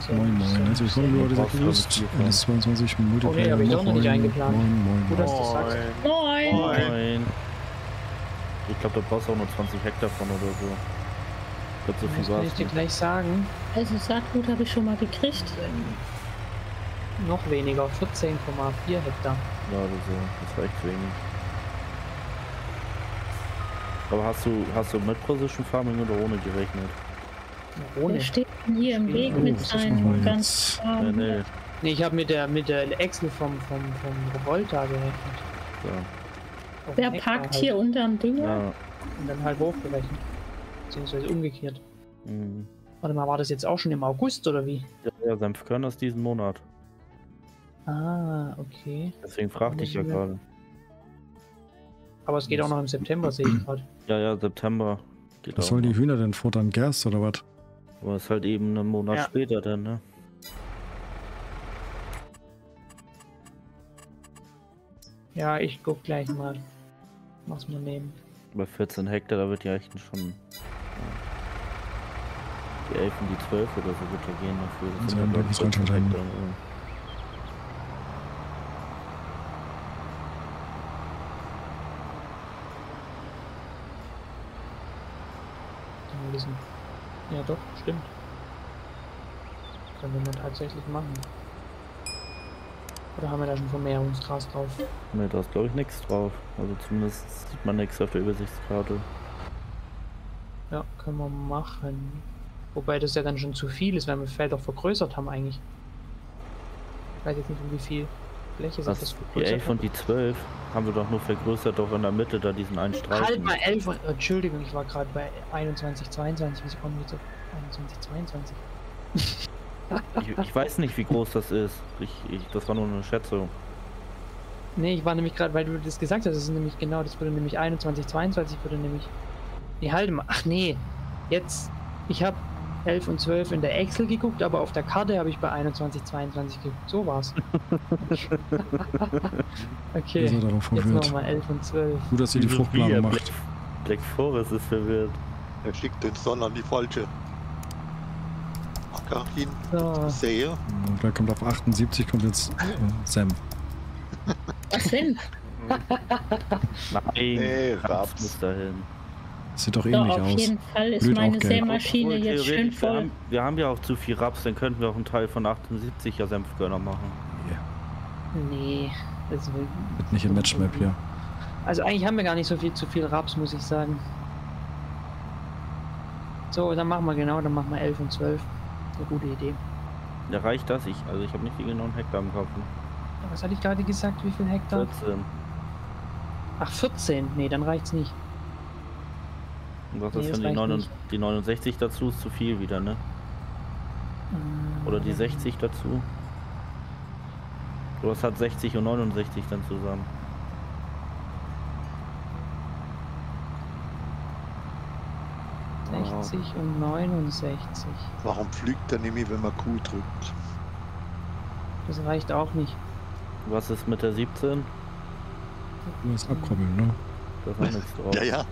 Moin, moin. Also ich wurde nur heute begrüßt. LS22 Multiplayer. Oh nee, hab ich doch noch nicht eingeplant. Moin. Gut, dass du sagst. Moin! Moin. Ich glaube, da brauchst du auch nur 20 Hektar von oder so. Ich glaube, so viel Das kann war ich es dir nicht. gleich sagen. Also Saatgut habe ich schon mal gekriegt. Noch weniger, 14,4 Hektar. Ja, oder so. Das war echt wenig. Aber hast du mit Precision Farming oder ohne gerechnet? Ohne. Der steht hier im Weg Oh, mit was ist das seinem denn ganz jetzt? warmen. Nee. Nee, ich habe mit der Excel vom Revolta gerechnet. So. Auf Wer den Hektar parkt halt. hier unterm Dünger? Ja. Und dann halt hochgerechnet. Beziehungsweise umgekehrt. Mhm. Warte mal, war das jetzt auch schon im August oder wie? Ja, Senfkörner ist diesen Monat. Ah, okay. Deswegen fragte ich ja Müssen wir- gerade. Aber es geht auch noch im September, sehe ich gerade. Ja, September. Geht Was auch sollen die noch. Hühner denn futtern? Gerst oder was? Aber ist halt eben einen Monat Ja. später dann, ne? Ja, ich guck gleich mal, was wir nehmen. Bei 14 Hektar, da wird ja echt schon. Ja. Die 11 und die 12 oder so wird ja gehen dafür. Das Also, sind ja, da glaub ich, muss man 14 schon Hektar. Mal wissen. Ja doch, stimmt. Können wir tatsächlich machen. Oder haben wir da schon Vermehrungsgras drauf? Ne, da ist glaube ich nichts drauf. Also zumindest sieht man nichts auf der Übersichtskarte. Ja, können wir machen. Wobei das ja dann schon zu viel ist, weil wir das Feld auch vergrößert haben eigentlich. Ich weiß jetzt nicht, um wie viel Fläche sich das Das, die vergrößert 11 und die 12 haben wir doch nur vergrößert, doch in der Mitte da diesen einen hat. Streifen. Halt mal 11 und, Entschuldigung, ich war gerade bei 21, 22. Wieso kommen wir jetzt auf 21, 22? Ich weiß nicht, wie groß das ist. Das war nur eine Schätzung. Nee, ich war nämlich gerade, weil du das gesagt hast, das ist nämlich genau, das würde nämlich 21, 22 würde nämlich. Nee, halt mal. Ach nee. Jetzt. Ich habe 11 und 12 in der Excel geguckt, aber auf der Karte habe ich bei 21, 22 geguckt. So war's. Okay. Ist er darauf Jetzt verwirrt? nochmal 11 und 12. Gut, dass ihr die Fruchtplanung macht. Black Forest ist verwirrt. Er schickt den Sonnen an die falsche Acker hin. So. Sehe. Und da kommt auf 78, kommt jetzt Sam. Was denn? Nein, Nee, Raps Raps. muss dahin. Sieht doch So, ähnlich auf aus. jeden Fall ist Blüht meine auch gelb. Sämaschine Obwohl, jetzt schön theoretisch, voll. wir haben ja auch zu viel Raps, dann könnten wir auch einen Teil von 78 ja Senfkörner machen. Nee. Das will, Nicht im Matchmap hier. also eigentlich haben wir gar nicht so viel zu viel Raps, muss ich sagen. So, dann machen wir genau, dann machen wir 11 und 12. Eine gute Idee. Ja, reicht das? Also ich habe nicht die genauen Hektar im Kopf. Was hatte ich gerade gesagt? Wie viel Hektar? 14. Ach, 14. Nee, dann reicht's nicht. Und was Nee, ist das von reicht nicht. die 69 dazu? Ist zu viel wieder, ne? Oder die 60 dazu? Oder was hat 60 und 69 dann zusammen? Äh, 60 und 69. Warum pflügt er nämlich, wenn man Q drückt? Das reicht auch nicht. Was ist mit der 17? Du musst abkoppeln, ne? Da ist auch nichts drauf. Ja, ja.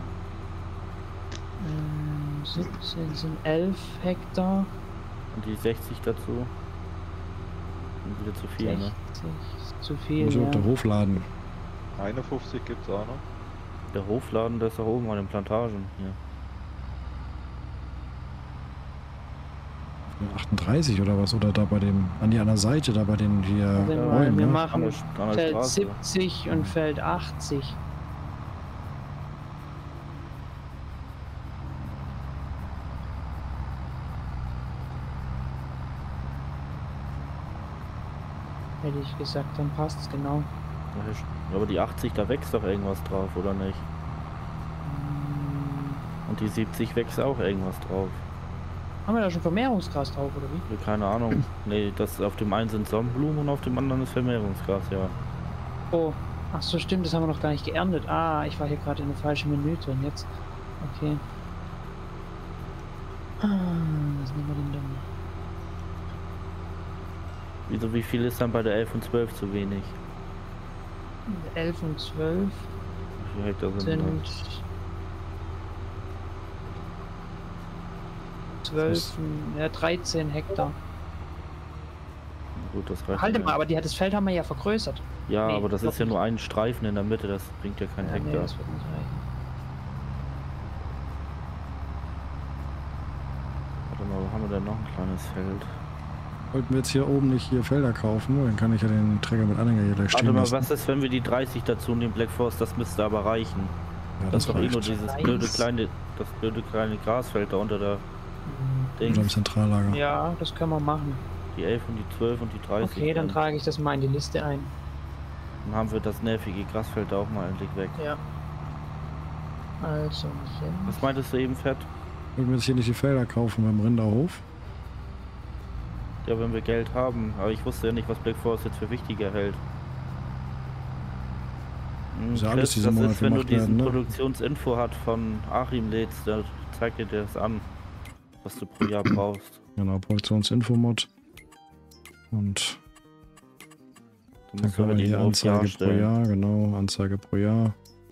17 sind 11 Hektar. Und die 60 dazu? Und wieder zu viel, 60 ne? ist zu viel. Muss ich Ja. auf der Hofladen. 51 gibt's auch noch. Der Hofladen, der ist doch oben an den Plantagen hier. 38 oder was? Oder da bei dem, an die anderen Seite, da bei den hier Warte mal, Bäumen, wir ne? machen An der Feld Straße. 70 und Feld 80. Hätte ich gesagt, dann passt's genau. Ja, aber die 80, da wächst doch irgendwas drauf, oder nicht? Und die 70 wächst auch irgendwas drauf. Haben wir da schon Vermehrungsgras drauf, oder wie? Keine Ahnung. Nee, das auf dem einen sind Sonnenblumen und auf dem anderen ist Vermehrungsgras, ja. Oh, ach so, stimmt, das haben wir noch gar nicht geerntet. Ah, ich war hier gerade in der falschen Menü drin jetzt. Okay. Ah, was nehmen wir denn dann? Wieso, wie viel ist dann bei der 11 und 12 zu wenig? 11 und 12 Wie viele Hektar sind sind das? 12, ja 13 Hektar. Gut, das reicht. Halte ja. mal, aber das Feld haben wir ja vergrößert. Ja, Nee, aber das glaub ist ja nicht. nur ein Streifen in der Mitte, das bringt ja kein Ja, nee, Hektar. das wird nicht reichen. Warte mal, wo haben wir denn noch ein kleines Feld? Wollten wir jetzt hier oben nicht hier Felder kaufen? Dann kann ich ja den Träger mit Anhänger hier gleich Warte stehen mal, lassen. was ist, wenn wir die 30 dazu und den Black Forest, das müsste aber reichen. Ja, Das ist doch eh nur reicht. dieses Nice. blöde kleine Grasfeld da unter der Oder im Dings. Zentrallager. Ja, das können wir machen. Die 11 und die 12 und die 30. Okay, dann trage ich das mal in die Liste ein. Dann haben wir das nervige Grasfeld da auch mal endlich weg. Ja. Also, Was meintest du eben, Fett? Wollten wir jetzt hier nicht die Felder kaufen beim Rinderhof? Ja, wenn wir Geld haben. Aber ich wusste ja nicht, was Black Forest jetzt für wichtiger hält. Muss ja alles diesen das Monat ist, wenn du gemacht diesen werden, ne? Produktionsinfo hat von Achim lädst, da zeigt dir das an, was du pro Jahr brauchst. Genau, Produktionsinfomod. Und Du dann musst können aber wir die hier aufs Jahr Anzeige pro stellen. Jahr, genau, Anzeige pro Jahr.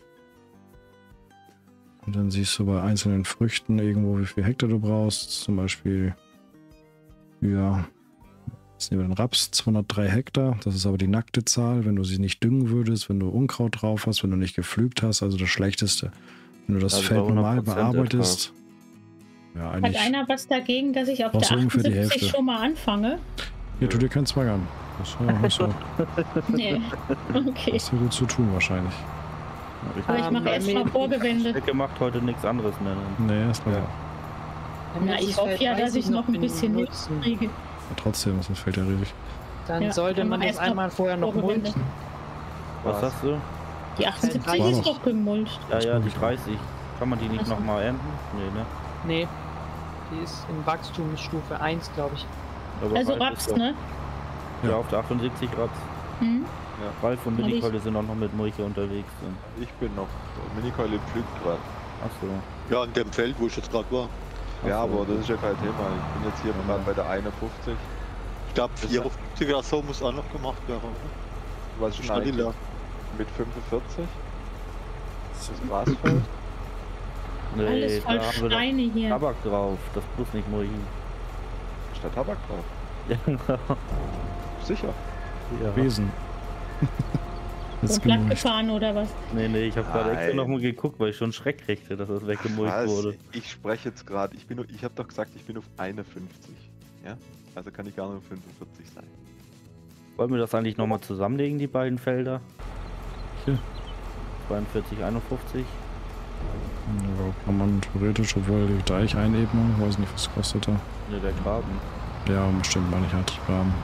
Und dann siehst du bei einzelnen Früchten irgendwo, wie viel Hektar du brauchst. Zum Beispiel für, jetzt nehmen wir den Raps, 203 Hektar. Das ist aber die nackte Zahl, wenn du sie nicht düngen würdest, wenn du Unkraut drauf hast, wenn du nicht gepflügt hast, also das Schlechteste. Wenn du das Also Feld bei normal 100% bearbeitest, ja, Hat eigentlich, einer was dagegen, dass ich auf brauchst der du ungefähr die 78 Hälfte. schon mal anfange? hier, tu dir keinen Zwang an. Das hast du, Nee. Okay. hast du gut zu tun wahrscheinlich. Aber ich mache bei erst mir- mal Vorgewende. Strecke macht heute nichts anderes mehr. Nee, ist klar. Ja. Na, ich hoffe ja, dass ich noch ein bisschen Hilfe kriege. Trotzdem, das Feld ja riesig. Dann Ja, sollte dann man mach das erst noch einmal vorher noch Vorgewende. mulchen. Was sagst du? Die 78 War ist doch. doch gemulcht. Ja, ja, die ich auch. 30. Kann man die nicht Ach so. nochmal ernten? Nee, ne? Nee. Die ist in Wachstumsstufe 1, glaube ich. Aber Also Ralf ist Raps, doch- ne? Ja, auf der 78 Raps. Hm? Ralf und Und ich- Minikolle sind auch noch mit Mulche unterwegs. Ich bin noch. Minikolle pflügt gerade. Achso. Ja, an dem Feld, wo ich jetzt gerade war. Ach Ja, so. aber das ist ja kein Thema. Ich bin jetzt hier gerade bei der 51. Ich glaube, 54 oder so muss auch noch gemacht werden. Was Oder? schneidet Schneider. mit 45? Das Grasfeld? Nee, Alles voll da haben wir doch Steine hier. Tabak drauf. Das bloß nicht Mulche. Ist da Tabak drauf? Ja, genau. Sicher. Ja. Wesen. Jetzt Und platt gemulcht. gefahren oder was? Nee, ich habe gerade extra Nein. nochmal geguckt, weil ich schon Schreck kriegte, dass das weggemulcht Was? wurde. Ich spreche jetzt gerade. Ich habe doch gesagt, ich bin auf 51. Ja? Also kann ich gar nicht auf 45 sein. Wollen wir das eigentlich nochmal zusammenlegen, die beiden Felder? Hier. 42, 51. Ja, kann man theoretisch, obwohl die Deicheinebnung, weiß nicht, was kostet da. Ne, der Graben. Ja, bestimmt meine ich halt Graben.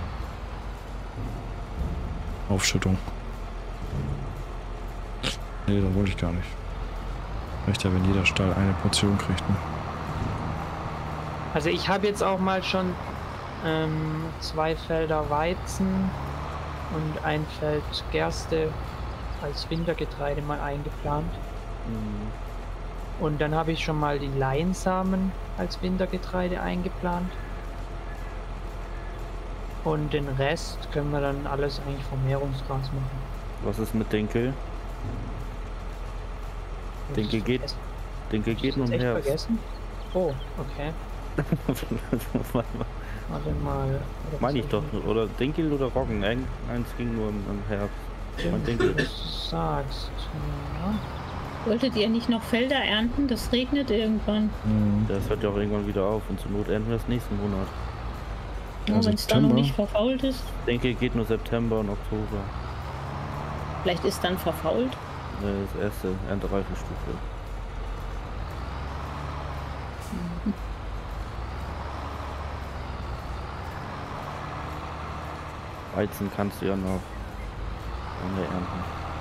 Aufschüttung. Nee, das wollte ich gar nicht. Reicht ja, wenn jeder Stall eine Portion kriegt, ne? Also ich habe jetzt auch mal schon 2 Felder Weizen und ein Feld Gerste als Wintergetreide mal eingeplant. Mhm. Und dann habe ich schon mal die Leinsamen als Wintergetreide eingeplant. Und den Rest können wir dann alles eigentlich Vermehrungsgras machen. Was ist mit Dinkel? Dinkel geht, Vergessen. Dinkel geht Hast nun du das echt Herbst. vergessen? Oh, okay. Warte mal. Oder Meine ich was doch. soll Oder Dinkel oder Roggen. Eins ging nur im Herbst. Mein Dinkel. Wenn du das sagst. Ja. Wolltet ihr nicht noch Felder ernten? Das regnet irgendwann. Mhm. Das hört ja auch irgendwann wieder auf und zur Not enden wir das nächsten Monat. Nur Ja, wenn es dann noch September. nicht verfault ist. Dinkel geht nur September und Oktober. Vielleicht ist dann verfault. Das erste Erntereifenstufe. Weizen kannst du ja noch lange ernten.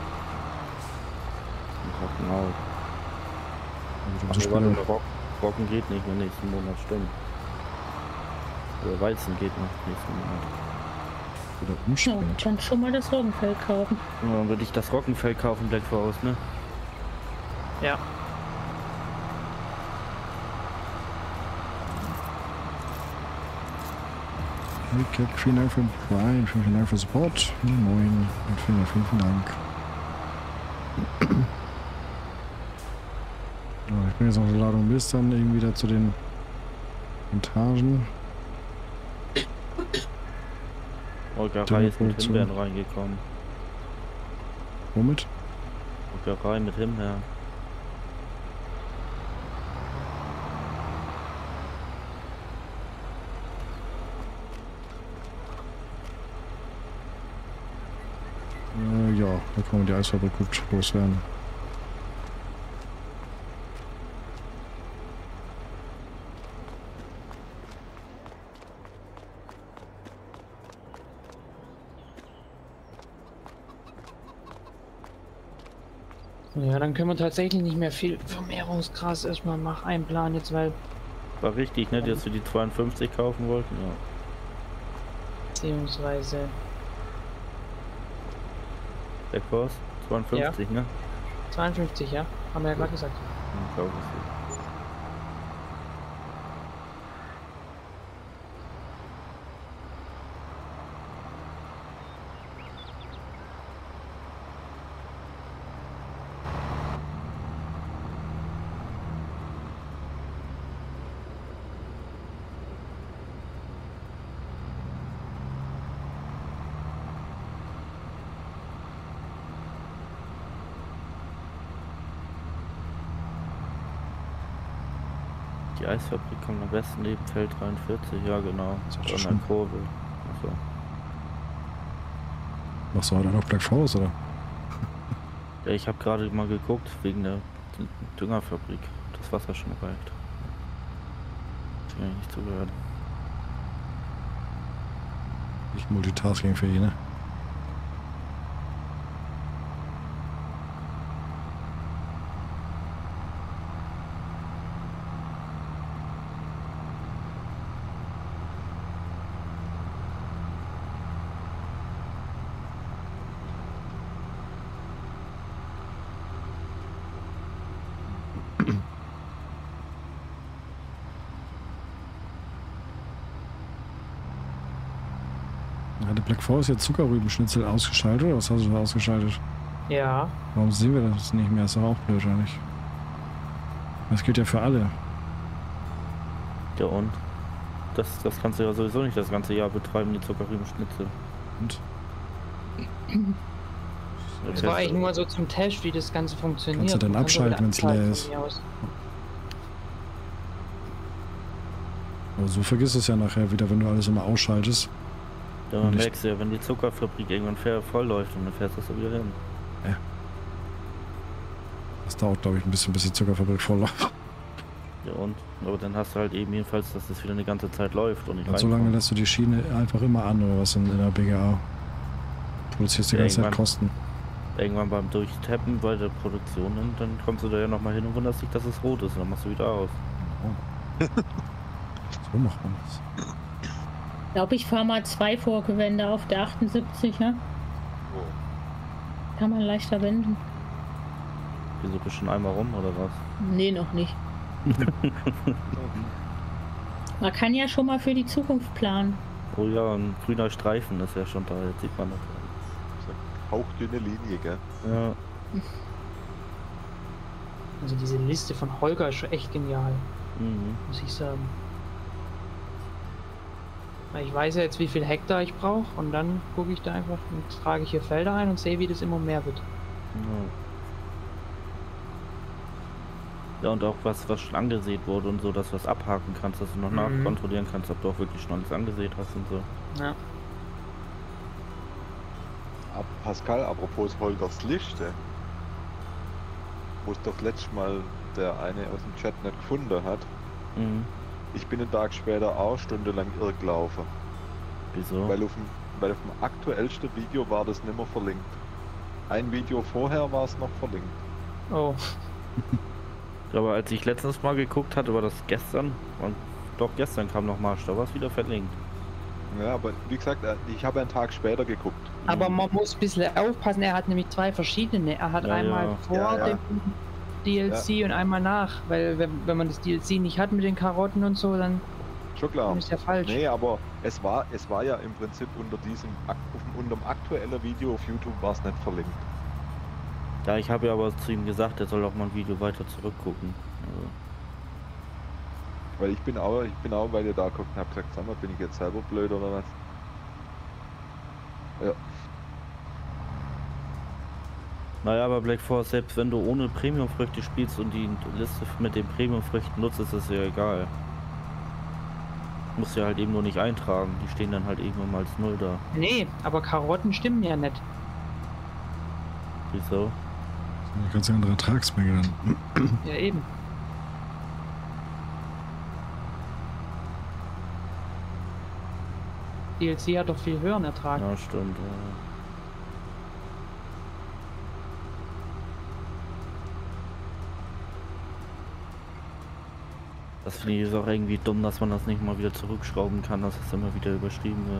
Und Roggen auch. Also, Ach, das nee, warte, Spiel- Roggen geht nicht mehr nächsten Monat, stimmt. Oder Weizen geht noch nächsten Monat. wieder Ja, umspringt. dann schon mal das Roggenfeld kaufen. Und dann würde ich das Roggenfeld kaufen, Black Forest, ne? Ja. Okay, vielen Dank für den Prime, vielen Dank für den Support. Moin und vielen Dank. So, ich bin jetzt auf der Ladung bis dann irgendwie da zu den Montagen. Molkerei ist mit Himbeeren reingekommen. Womit? Molkerei mit Himbeeren. Ja, da kann man die Eisfabrik gut loswerden. Ja, dann können wir tatsächlich nicht mehr viel Vermehrungsgras erstmal einplanen jetzt, weil... War richtig, ne, dass wir die 52 kaufen wollten, ja. Beziehungsweise... Der Kurs? 52, ja. Ne? 52, ja. Haben wir ja gerade gesagt. Ich glaube es. Die Eisfabrik kommt am besten neben Feld 43, ja genau. An der Kurve. Also. Machst du heute noch Black Forest, oder? Ja, ich habe gerade mal geguckt, wegen der Düngerfabrik. Das Wasser schon reicht. Ich kann nicht zugehört. Nicht Multitasking für ihn, ne? Hatte Black Forest jetzt Zuckerrübenschnitzel ausgeschaltet oder was hast du da ausgeschaltet? Ja. Warum sehen wir das nicht mehr? Ist doch auch blöd, oder nicht? Das gilt ja für alle. Ja und? Das kannst du ja sowieso nicht das ganze Jahr betreiben, die Zuckerrübenschnitzel. Und? Das war eigentlich nur so zum Test, wie das Ganze funktioniert. Kannst du dann abschalten, wenn es leer ist? Aber so vergiss es ja nachher wieder, wenn du alles immer ausschaltest. Ja, dann merkst du ja, wenn die Zuckerfabrik irgendwann voll läuft und dann fährst du das wieder hin. Ja. Das dauert, glaube ich, ein bisschen, bis die Zuckerfabrik voll läuft. Ja und? Aber dann hast du halt eben jedenfalls, dass das wieder eine ganze Zeit läuft und nicht so lange lässt du die Schiene einfach immer an oder was in der BGA. Produzierst die ganze Zeit Kosten. Irgendwann beim Durchtappen bei der Produktion und dann kommst du da ja nochmal hin und wunderst dich, dass es rot ist und dann machst du wieder aus. Oh. So macht man das. Ich glaube, ich fahre mal 2 Vorgewände auf der 78, ja? Kann man leichter wenden. Wieso bist du schon einmal rum oder was? Nee, noch nicht. Man kann ja schon mal für die Zukunft planen. Oh ja, ein grüner Streifen ist ja schon da, jetzt sieht man das. So eine hauchdünne Linie, gell? Ja. Also diese Liste von Holger ist schon echt genial. Muss ich sagen. Ich weiß ja jetzt, wie viel Hektar ich brauche und dann gucke ich da einfach und trage ich hier Felder ein und sehe, wie das immer mehr wird. Ja, und auch was schon angesät wurde und so, dass du das abhaken kannst, dass du noch nachkontrollieren kannst, ob du auch wirklich schon alles angesät hast und so. Ja. Pascal, apropos Holgers Liste, wo es doch letztes Mal der eine aus dem Chat nicht gefunden hat. Ich bin einen Tag später auch stundenlang irrgelaufen. Wieso? Weil auf dem aktuellsten Video war das nicht mehr verlinkt. Ein Video vorher war es noch verlinkt. Oh. Aber als ich letztens mal geguckt hatte, war das gestern. Und doch gestern kam noch Marsch, da war es wieder verlinkt. Ja, aber wie gesagt, ich habe einen Tag später geguckt. Aber man muss ein bisschen aufpassen, er hat nämlich 2 verschiedene. Er hat einmal vor dem DLC und einmal nach, weil wenn man das DLC nicht hat mit den Karotten und so, dann schon klar. ist ja falsch. Nee, aber es war ja im Prinzip unter dem aktuellen Video auf YouTube war es nicht verlinkt. Ja, ich habe ja aber zu ihm gesagt, er soll auch mal ein Video weiter zurückgucken. Also. Weil ich bin auch, weil ihr da guckt und hab gesagt, sag mal, bin ich jetzt selber blöd oder was? Ja. Naja, aber Black Force, selbst wenn du ohne Premium-Früchte spielst und die Liste mit den Premium-Früchten nutzt, ist es ja egal. Musst ja halt eben nur nicht eintragen, die stehen dann halt irgendwann mal als 0 da. Nee, aber Karotten stimmen ja nicht. Wieso? Eine ganz andere Ertragsmenge dann. Ja, eben. DLC hat doch viel höheren Ertrag. Ja, stimmt. Ja. Das finde ich ist auch irgendwie dumm, dass man das nicht mal wieder zurückschrauben kann, dass es immer wieder überschrieben wird.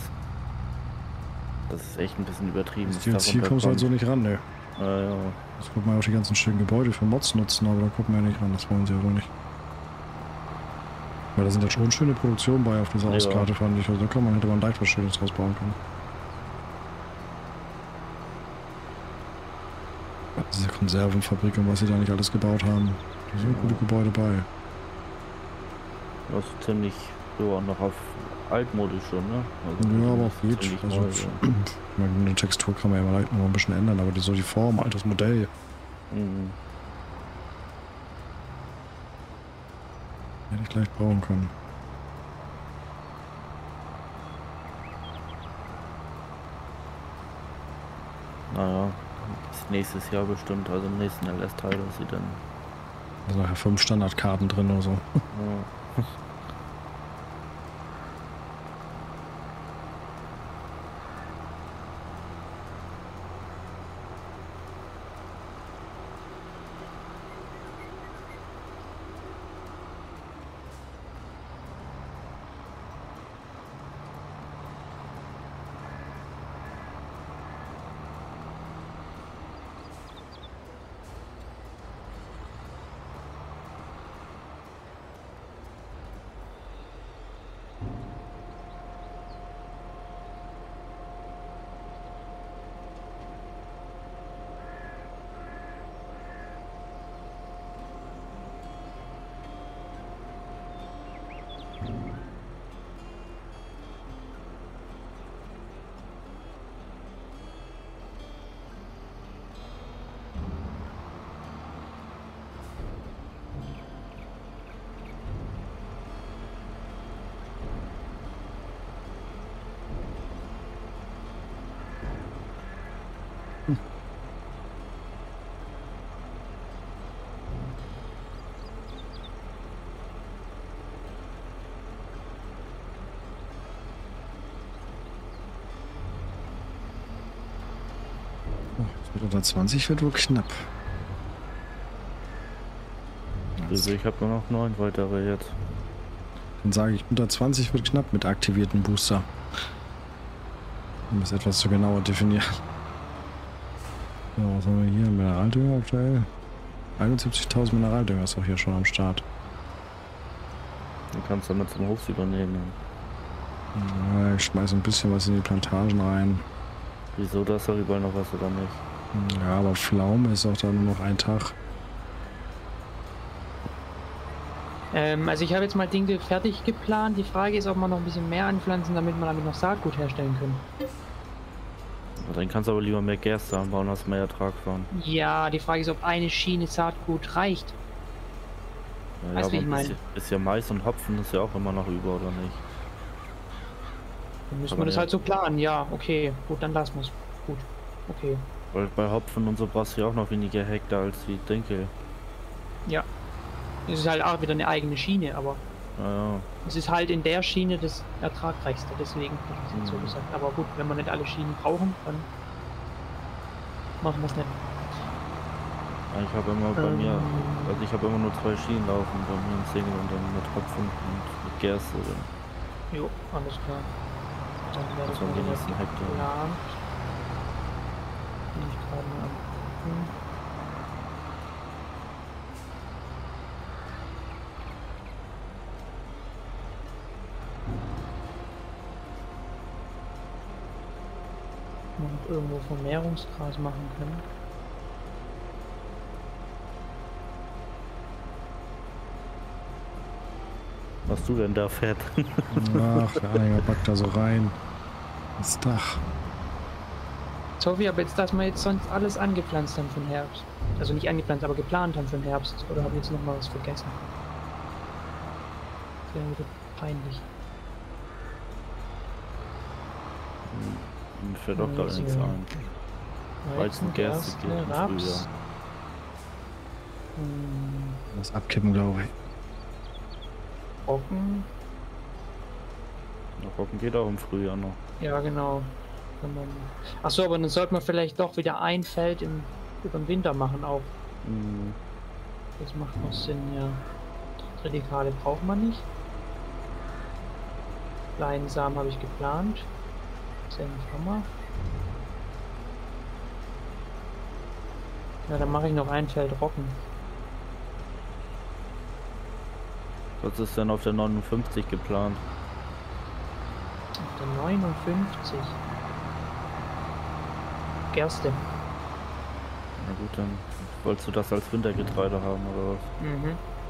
Das ist echt ein bisschen übertrieben. Das DLC kommst du halt so nicht ran, ne? Ja. Das wird man auch die ganzen schönen Gebäude für Mods nutzen, aber da gucken wir ja nicht ran, das wollen sie ja wohl nicht. Weil da sind ja schon schöne Produktionen bei auf dieser Auskarte, fand ich. Also da hätte man leicht was Schönes draus bauen können. Diese Konservenfabrik und was sie da nicht alles gebaut haben. Da sind gute Gebäude bei. Das ist ziemlich, ja, noch auf altmodisch schon, ne? Also ja, aber auch geht. Also, neu, eine Textur kann man ja mal noch ein bisschen ändern, aber so die Form, altes Modell. Mhm. Hätte ich gleich brauchen können. Naja, bis nächstes Jahr bestimmt, also im nächsten LS-Teil, dass sie dann... Also nachher 5 Standardkarten drin oder so. Ja. Mit 120 wird wohl knapp. Also ich habe nur noch 9 weitere jetzt. Dann sage ich, unter 20 wird knapp mit aktivierten Booster. Um es etwas zu genauer definieren. So, was haben wir hier? Mineraldünger aktuell. 71.000 Mineraldünger ist auch hier schon am Start. Du kannst damit zum Hof übernehmen. Ja, ich schmeiße ein bisschen was in die Plantagen rein. Wieso, da ist doch überall noch was oder nicht? Ja, aber Pflaume ist auch da nur noch ein Tag. Also ich habe jetzt mal Dinge fertig geplant. Die Frage ist, ob wir noch ein bisschen mehr anpflanzen, damit wir damit noch Saatgut herstellen können. Dann kannst du aber lieber mehr Gerste anbauen, hast mehr Ertrag von. Ja, die Frage ist, ob eine Schiene Saatgut reicht. Ja, Weißt du, wie ich meine? Ist ja Mais und Hopfen ist ja auch immer noch über, oder nicht? Dann müssen Aber wir das ja. halt so planen. Ja, okay. Gut, dann lassen wir es. Gut. Okay. Weil bei Hopfen und so brauchst du ja auch noch weniger Hektar als die Dinkel. Ja. Es ist halt auch wieder eine eigene Schiene, aber Ja. es ist halt in der Schiene das ertragreichste. Deswegen habe ich es jetzt so gesagt. Aber gut, wenn wir nicht alle Schienen brauchen, dann machen wir es nicht. Ich habe immer bei mir, also ich habe immer nur 2 Schienen laufen, bei mir im Single und dann mit Hopfen und mit Gerste. Jo, alles klar. Dann wäre Das waren die nächsten Hektar. Plan. Bin ich gerade mal am gucken. Ob wir noch irgendwo Vermehrungsgras machen können. Was du denn da fährt? Ach, der Anhänger packt da so rein. Das Dach. Tobi, aber jetzt, dass wir jetzt sonst alles angepflanzt haben für den Herbst. Also nicht angepflanzt, aber geplant haben für den Herbst. Oder habe ich jetzt noch mal was vergessen? Das wäre wieder peinlich. Mir fällt auch gar nichts ein. Weizen, Gerste, geht im Frühjahr. Das abkippen, glaube ich. Roggen. Roggen geht auch im Frühjahr noch. Ja, genau. Achso, aber dann sollte man vielleicht doch wieder ein Feld über den Winter machen auch. Das macht noch Sinn, ja. Radikale braucht man nicht. Kleinen Samen habe ich geplant. Senf haben wir. Ja, dann mache ich noch ein Feld Roggen. Was ist denn auf der 59 geplant? Auf der 59. Gerste. Na gut, dann wolltest du das als Wintergetreide haben oder was? Mhm.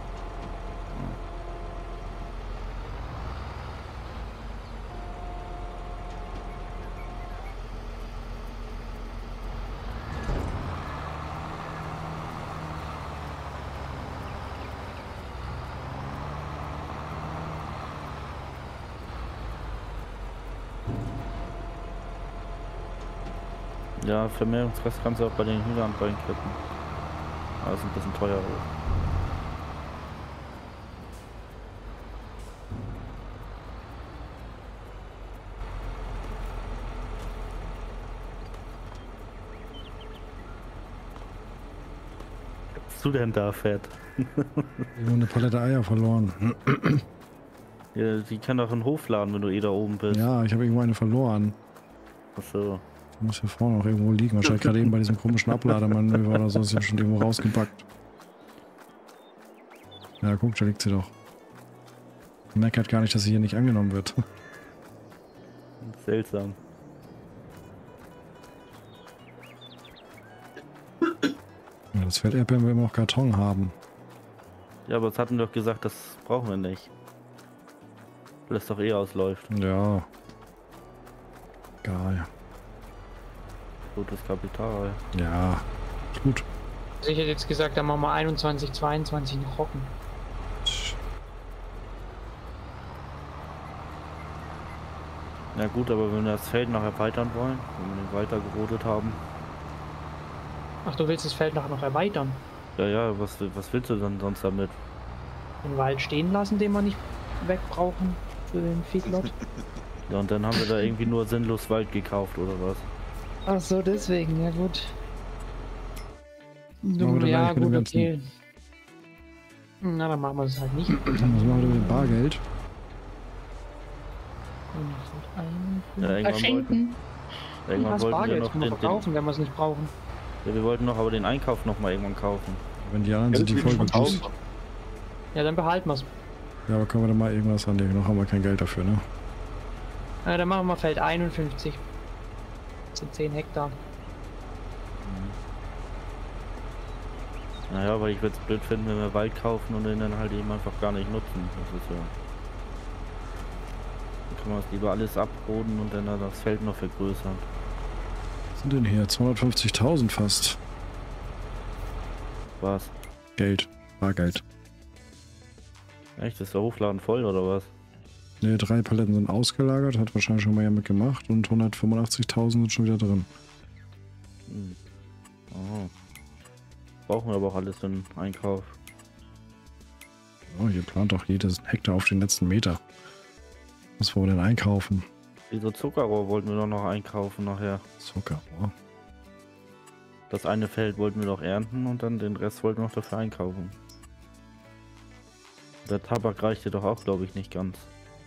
Ja, Vermehrungsrest kannst du auch bei den Hühnern reinkippen. Aber ist ein bisschen teuer. Was bist du denn da, Fett? Nur eine Palette Eier verloren. Ja, die kann doch in den Hof laden, wenn du eh da oben bist. Ja, ich habe irgendwo eine verloren. Achso. Die muss hier vorne noch irgendwo liegen. Wahrscheinlich gerade eben bei diesem komischen Ablademanöver oder so ist ja schon irgendwo rausgepackt. Ja, guck, da liegt sie doch. Meckert gar nicht, dass sie hier nicht angenommen wird. Seltsam. Ja, das Feld Erdbeeren will immer noch Karton haben. Ja, aber es hatten doch gesagt, das brauchen wir nicht. Weil es doch eh ausläuft. Ja. Egal. Gutes Kapital. Ja. Gut. Also ich hätte jetzt gesagt, dann machen wir 21, 22 noch Roggen. Ja gut, aber wenn wir das Feld noch erweitern wollen, wenn wir den weiter gerodet haben. Ach, du willst das Feld nachher noch erweitern? Ja, was willst du dann sonst damit? Den Wald stehen lassen, den wir nicht wegbrauchen für den Feedlot? Ja, und dann haben wir da irgendwie nur sinnlos Wald gekauft oder was? Ach so, deswegen, ja gut. Machen wir Ja, dann mit dem gut, ganzen- okay. Na, dann machen wir das halt nicht. Was machen wir denn mit dem Bargeld? Ja, irgendwann Verschenken. irgendwann Das wollten wir Bargeld noch können wir verkaufen, wenn wir es nicht brauchen. ja, wir wollten noch aber den Einkauf noch mal irgendwann kaufen. Wenn die anderen sind, die voll geboost. Ja, dann behalten wir es. Ja, aber können wir da mal irgendwas anlegen? Noch haben wir kein Geld dafür, ne? Ja, dann machen wir Feld 51. Das sind 10 Hektar. Naja, weil ich würde es blöd finden, wenn wir Wald kaufen und den dann halt eben einfach gar nicht nutzen. Das ist ja. Dann kann man es lieber alles abroden und dann das Feld noch vergrößern. Was sind denn hier? 250.000 fast. Was? Geld. Bargeld. Echt? Ist der Hofladen voll oder was? Ne, 3 Paletten sind ausgelagert, hat wahrscheinlich schon mal jemand gemacht und 185.000 sind schon wieder drin. Hm. Oh. Brauchen wir aber auch alles für den Einkauf. Oh, hier plant doch jedes Hektar auf den letzten Meter. Was wollen wir denn einkaufen? Wieso Zuckerrohr wollten wir doch noch einkaufen nachher? Zuckerrohr. Das eine Feld wollten wir doch ernten und dann den Rest wollten wir noch dafür einkaufen. Der Tabak reichte doch auch, glaube ich, nicht ganz.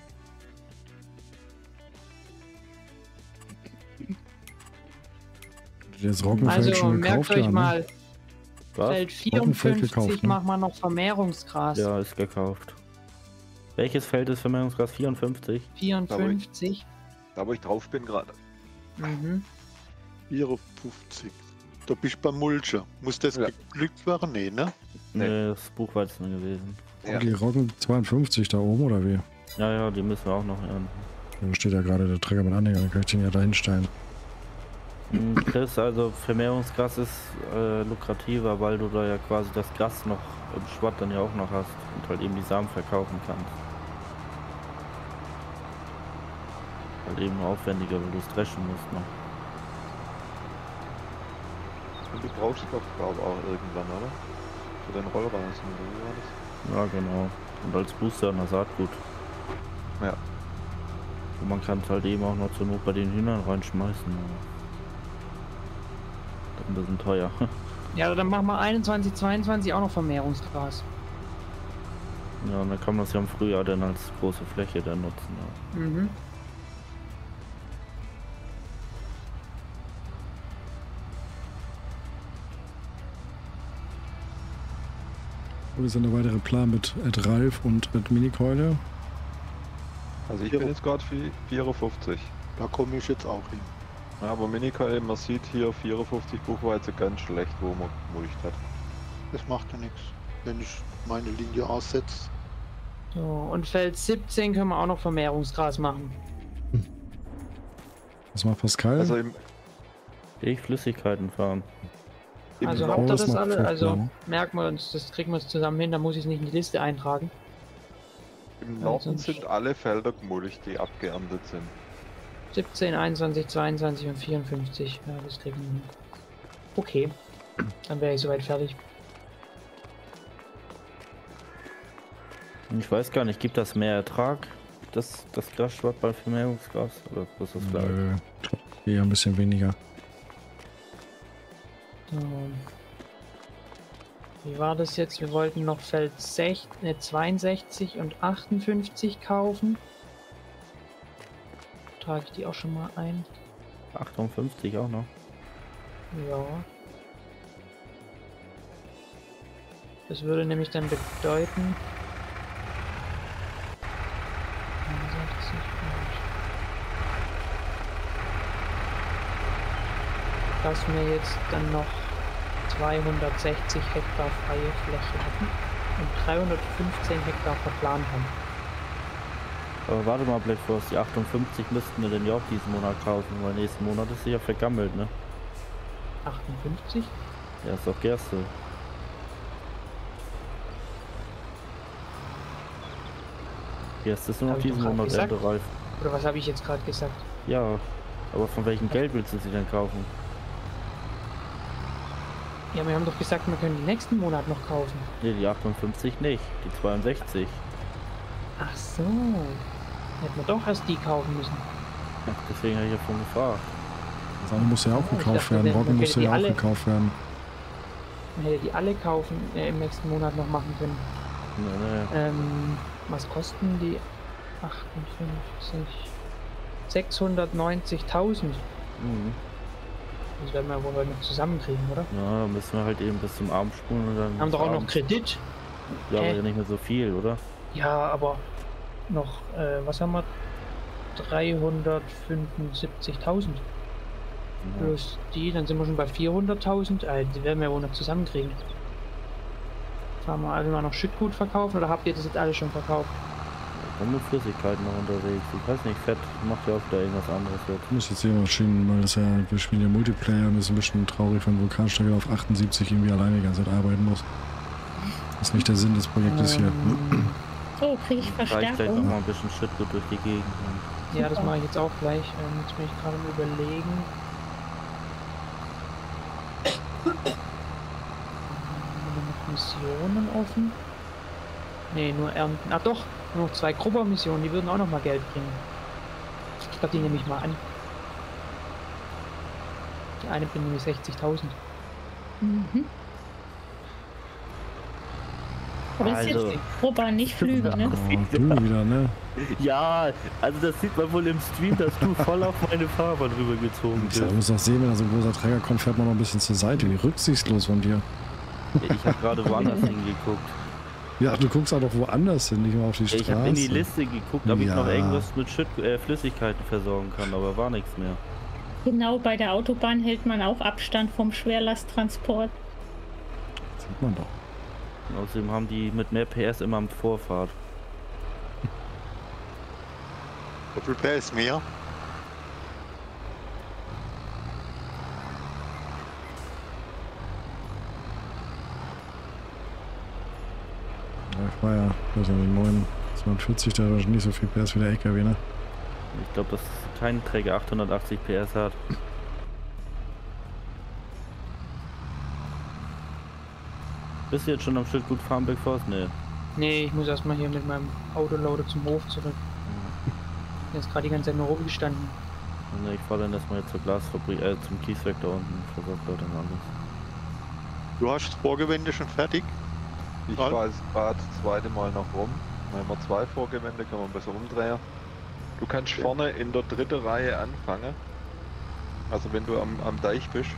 Das Roggenfeld Also schon merkt gekauft, euch ja, ne? mal, Was? Feld Roggenfeld 54 gekauft, ne? machen wir noch Vermehrungsgras. Ja, ist gekauft. Welches Feld ist Vermehrungsgras? 54? 54. Da wo ich drauf bin gerade. Mhm. 54. Da bist du beim Mulcher. Muss das Ja. geglückt werden? Nee, ne? Nee. Nee, das ist Buchweizen gewesen. Ja. Die Roggen 52 da oben, oder wie? Ja, die müssen wir auch noch ernten. Da steht ja gerade der Träger mit Anhänger, dann kann ich den ja da hinstellen. Chris, also Vermehrungsgras ist lukrativer, weil du da ja quasi das Gras noch im Schwatt dann ja auch noch hast und halt eben die Samen verkaufen kannst. Halt eben aufwendiger, weil du es dreschen musst noch. Und du brauchst doch, glaube ich, auch irgendwann, oder? Für den Rollrasen, oder wie war das? Ja, genau. Und als Booster an der Saatgut. Ja. Und man kann es halt eben auch noch zur Not bei den Hühnern reinschmeißen. Aber das ist ein bisschen teuer. Ja, dann machen wir 21, 22 auch noch Vermehrungsgras. Ja, und dann kann man es ja im Frühjahr dann als große Fläche dann nutzen. Ja. Mhm. Wo ist denn der weitere Plan mit Ed Ralf und mit Minikeule? Also ich bin jetzt gerade 54. Da komme ich jetzt auch hin. Ja, aber Minikeule, man sieht hier 54 Buchweizen ganz schlecht, wo man gemulcht hat. Das macht ja nichts, wenn ich meine Linie aussetze. So, und Feld 17 können wir auch noch Vermehrungsgras machen. Was macht Pascal? Also Ich Flüssigkeiten fahren. Also Norden- habt ihr das alle? macht Also Feldplan. merken wir uns, das kriegen wir uns zusammen hin, da muss ich es nicht in die Liste eintragen. Im Norden sonst- sind alle Felder gemulcht, die abgeerntet sind. 17, 21, 22 und 54. Ja, das kriegen wir hin. Okay, dann wäre ich soweit fertig. Ich weiß gar nicht, gibt das mehr Ertrag? Das Grasschwatt bei Vermehrungsgras? Oder was ist das gleich? Nö, eher ein bisschen weniger. So. Wie war das jetzt? Wir wollten noch Feld 62 und 58 kaufen. Trage ich die auch schon mal ein? 58 auch noch. Ja. Das würde nämlich dann bedeuten... 61 und... Dass wir jetzt dann noch 260 Hektar freie Fläche hatten und 315 Hektar verplant haben. Aber warte mal, Black Force, die 58 müssten wir denn ja auch diesen Monat kaufen, weil nächsten Monat ist sie ja vergammelt, ne? 58? Ja, ist doch Gerste. Gerste ist nur noch Hab ich diesen doch grad Monat gesagt. Ende reif. Oder was habe ich jetzt gerade gesagt? Ja, aber von welchem Geld willst du sie denn kaufen? Ja, wir haben doch gesagt, wir können den nächsten Monat noch kaufen. Ne, die 58 nicht, die 62. Ach so. Hätten wir doch erst die kaufen müssen. Ja, deswegen habe ich ja von gefragt. Das andere muss ja auch Oh, ich gekauft dachte, werden. wir Roggen muss hätten die ja auch alle- gekauft werden. Man hätte die alle kaufen im nächsten Monat noch machen können. Nee. Was kosten die 58? 690.000. Mhm. Das werden wir wohl heute noch zusammenkriegen, oder? Ja, dann müssen wir halt eben bis zum Abend spulen und dann. Haben doch auch noch abends- Kredit. Ja, aber ja nicht mehr so viel, oder? Ja, aber noch, was haben wir? 375.000 Ja. plus die, dann sind wir schon bei 400.000. Die werden wir wohl noch zusammenkriegen. Fahren wir alle mal noch Schüttgut verkaufen oder habt ihr das jetzt alles schon verkauft? Dann mit Flüssigkeiten noch unterwegs. Ich weiß nicht, Fett macht ja auch wieder irgendwas anderes jetzt. Ich muss jetzt hier mal schienen, weil das ja, wir spielen ja Multiplayer und das ist ein bisschen traurig, wenn Vulkansteiger auf 78 irgendwie alleine die ganze Zeit arbeiten muss. Das ist nicht der Sinn des Projektes hier. Oh, kriege ich Reicht gleich noch Verstärkung? mal ein bisschen Schrittgut durch die Gegend. Ja, das mache ich jetzt auch gleich. Jetzt bin ich gerade am Überlegen. Haben wir noch Missionen offen? Ne, nur Ernten. Ah doch, nur noch 2 Gruppermissionen, die würden auch noch mal Geld bringen. Ich glaube, die nehme ich mal an. Die eine bringt nämlich 60.000. Mhm. Aber das ist Also- jetzt Proba, nicht Flüge, ne? Oh, du wieder, ne? Ja, also das sieht man wohl im Stream, dass du voll auf meine Fahrbahn rübergezogen bist. Man muss doch sehen, wenn da so ein großer Träger kommt, fährt man noch ein bisschen zur Seite. Wie rücksichtslos von dir. Ich habe gerade woanders hingeguckt. Ja, du guckst auch noch woanders hin, nicht mal auf die Straße. Ich habe in die Liste geguckt, ob ich Ja. noch irgendwas mit Flüssigkeiten versorgen kann, aber war nichts mehr. Genau, bei der Autobahn hält man auch Abstand vom Schwerlasttransport. Sieht man doch. Und außerdem haben die mit mehr PS immer am Vorfahrt. Wie viel PS mehr? Also den neuen 240, der hat wahrscheinlich nicht so viel PS wie der LKW, ne? Ich glaube, dass kein Träger 880 PS hat. Bist du jetzt schon am Schildgut Farmberg-Forst? Nee. Nee, ich muss erstmal hier mit meinem Autoloader zum Hof zurück. Der ist gerade die ganze Zeit nur rumgestanden. Nee, ich fahre dann erstmal jetzt zur Glasfabrik, zum Kieswerk da unten. Versorgt dort dann alles. Du hast das Vorgewende schon fertig? Ich fahre jetzt gerade das zweite Mal noch rum. Wenn man 2 Vorgewände, kann man besser umdrehen. Du kannst vorne in der 3. Reihe anfangen. Also wenn du am Deich bist.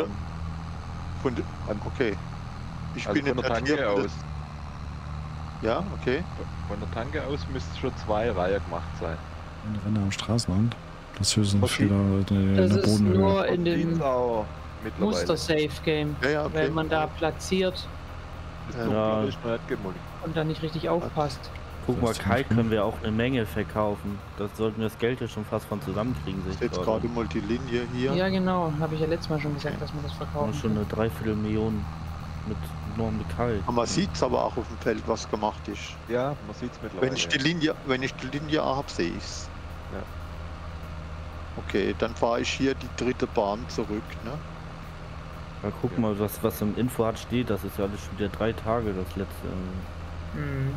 Okay. Ich Also bin von in der Tanke aus. Ja, okay. Von der Tanke aus müsste schon 2 Reihen gemacht sein. Ein Renner am Straßenrand. Das hier sind Okay. Fehler in Das der ist Bodenhöhe. nur in dem Dienstau mittlerweile. Muster-Safe-Game. Ja, okay. Wenn man da platziert Das Ja. Dunkel ist noch nicht gemulmt. und da nicht richtig aufpasst. Guck Das mal, ist Kalk ziemlich können wir auch eine Menge verkaufen. Das sollten wir das Geld ja schon fast von zusammenkriegen, sehe ich Jetzt gerade mal die Linie hier. Ja, genau. Habe ich ja letztes Mal schon gesagt, dass man das Wir haben verkaufen schon eine Dreiviertelmillion nur mit Kalk. Aber man sieht es aber auch auf dem Feld, was gemacht ist. Ja, man sieht es mittlerweile. Wenn ich die Linie habe, sehe ich es. Ja. Okay, dann fahre ich hier die 3. Bahn zurück, ne? Ja, guck mal, was im Info steht, das ist ja alles schon wieder 3 Tage, das letzte. Mhm.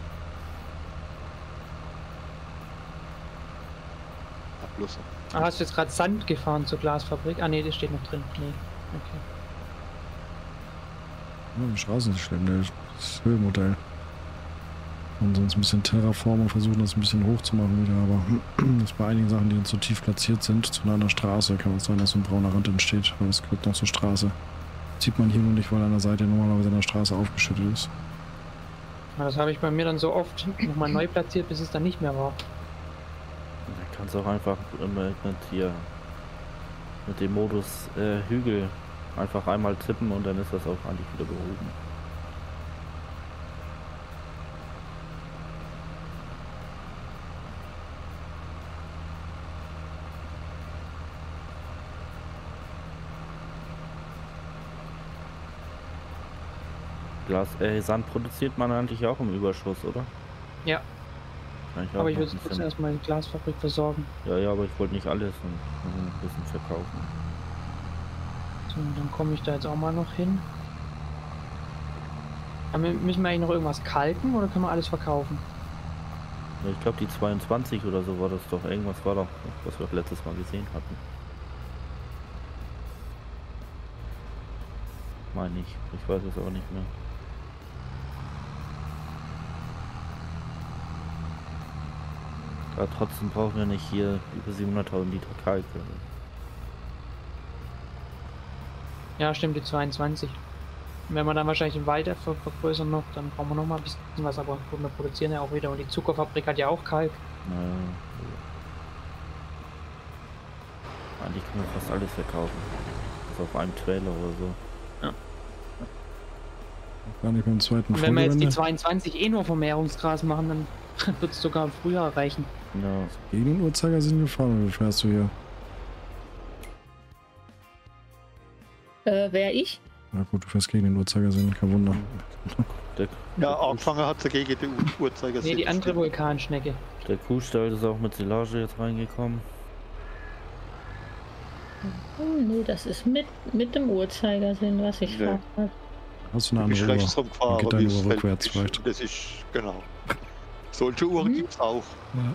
Plus. Ah, hast du jetzt gerade Sand gefahren zur Glasfabrik? Ah ne, das steht noch drin. Nee. Okay. Ja, die Straßen sind schlimm, ne? Das Höhenmodell. Und sonst ein bisschen Terraform und versuchen das ein bisschen hoch zu machen wieder, aber das bei einigen Sachen, die uns so tief platziert sind, zu einer Straße, kann es sein, dass so ein brauner Rand entsteht, weil es gibt noch so Straße. Sieht man hier nur nicht, weil an der Seite normalerweise an der Straße aufgeschüttet ist. Ja, das habe ich bei mir dann so oft nochmal neu platziert, bis es dann nicht mehr war. Da kannst du auch einfach mit dem Modus Hügel einfach einmal tippen und dann ist das auch eigentlich wieder behoben. Sand produziert man eigentlich auch im Überschuss, oder? Ja. Eigentlich auch Aber ich noch würde ein kurz bisschen. erstmal die Glasfabrik versorgen. Ja, aber ich wollte nicht alles ein bisschen verkaufen. So, dann komme ich da jetzt auch mal noch hin. Aber müssen wir eigentlich noch irgendwas kalken oder können wir alles verkaufen? Ja, ich glaube die 22 oder so war das doch. Irgendwas war doch, was wir letztes Mal gesehen hatten. Meine ich. Ich weiß es aber nicht mehr. Aber trotzdem brauchen wir nicht hier über 700.000 Liter Kalk. Ja, stimmt, die 22. Und wenn wir dann wahrscheinlich den Wald vergrößern noch, dann brauchen wir noch mal ein bisschen was, aber gut, wir produzieren ja auch wieder und die Zuckerfabrik hat ja auch Kalk. Naja. Eigentlich können wir fast alles verkaufen. Bis auf einen Trailer oder so. Ja. Gar nicht beim zweiten Und wenn wir jetzt die Vorgewende. 22 nur Vermehrungsgras machen, dann wird es sogar im Frühjahr reichen. Ja. Gegen den Uhrzeigersinn gefahren, oder wie fährst du hier? Wer ich? Na gut, du fährst gegen den Uhrzeigersinn, kein Wunder. Ja, angefangen hat sie gegen die Uhrzeigersinn. Nee, die andere Vulkanschnecke. Der Kuhstall ist auch mit Silage jetzt reingekommen. Oh, nee, das ist mit dem Uhrzeigersinn, was ich Nee. fahre. Hast du eine Ich bin andere rechts Uhr? rumgefahren, Geht aber deine wie es Uhr rückwärts ist, vielleicht. das ist, genau. Solche Uhren gibt es auch.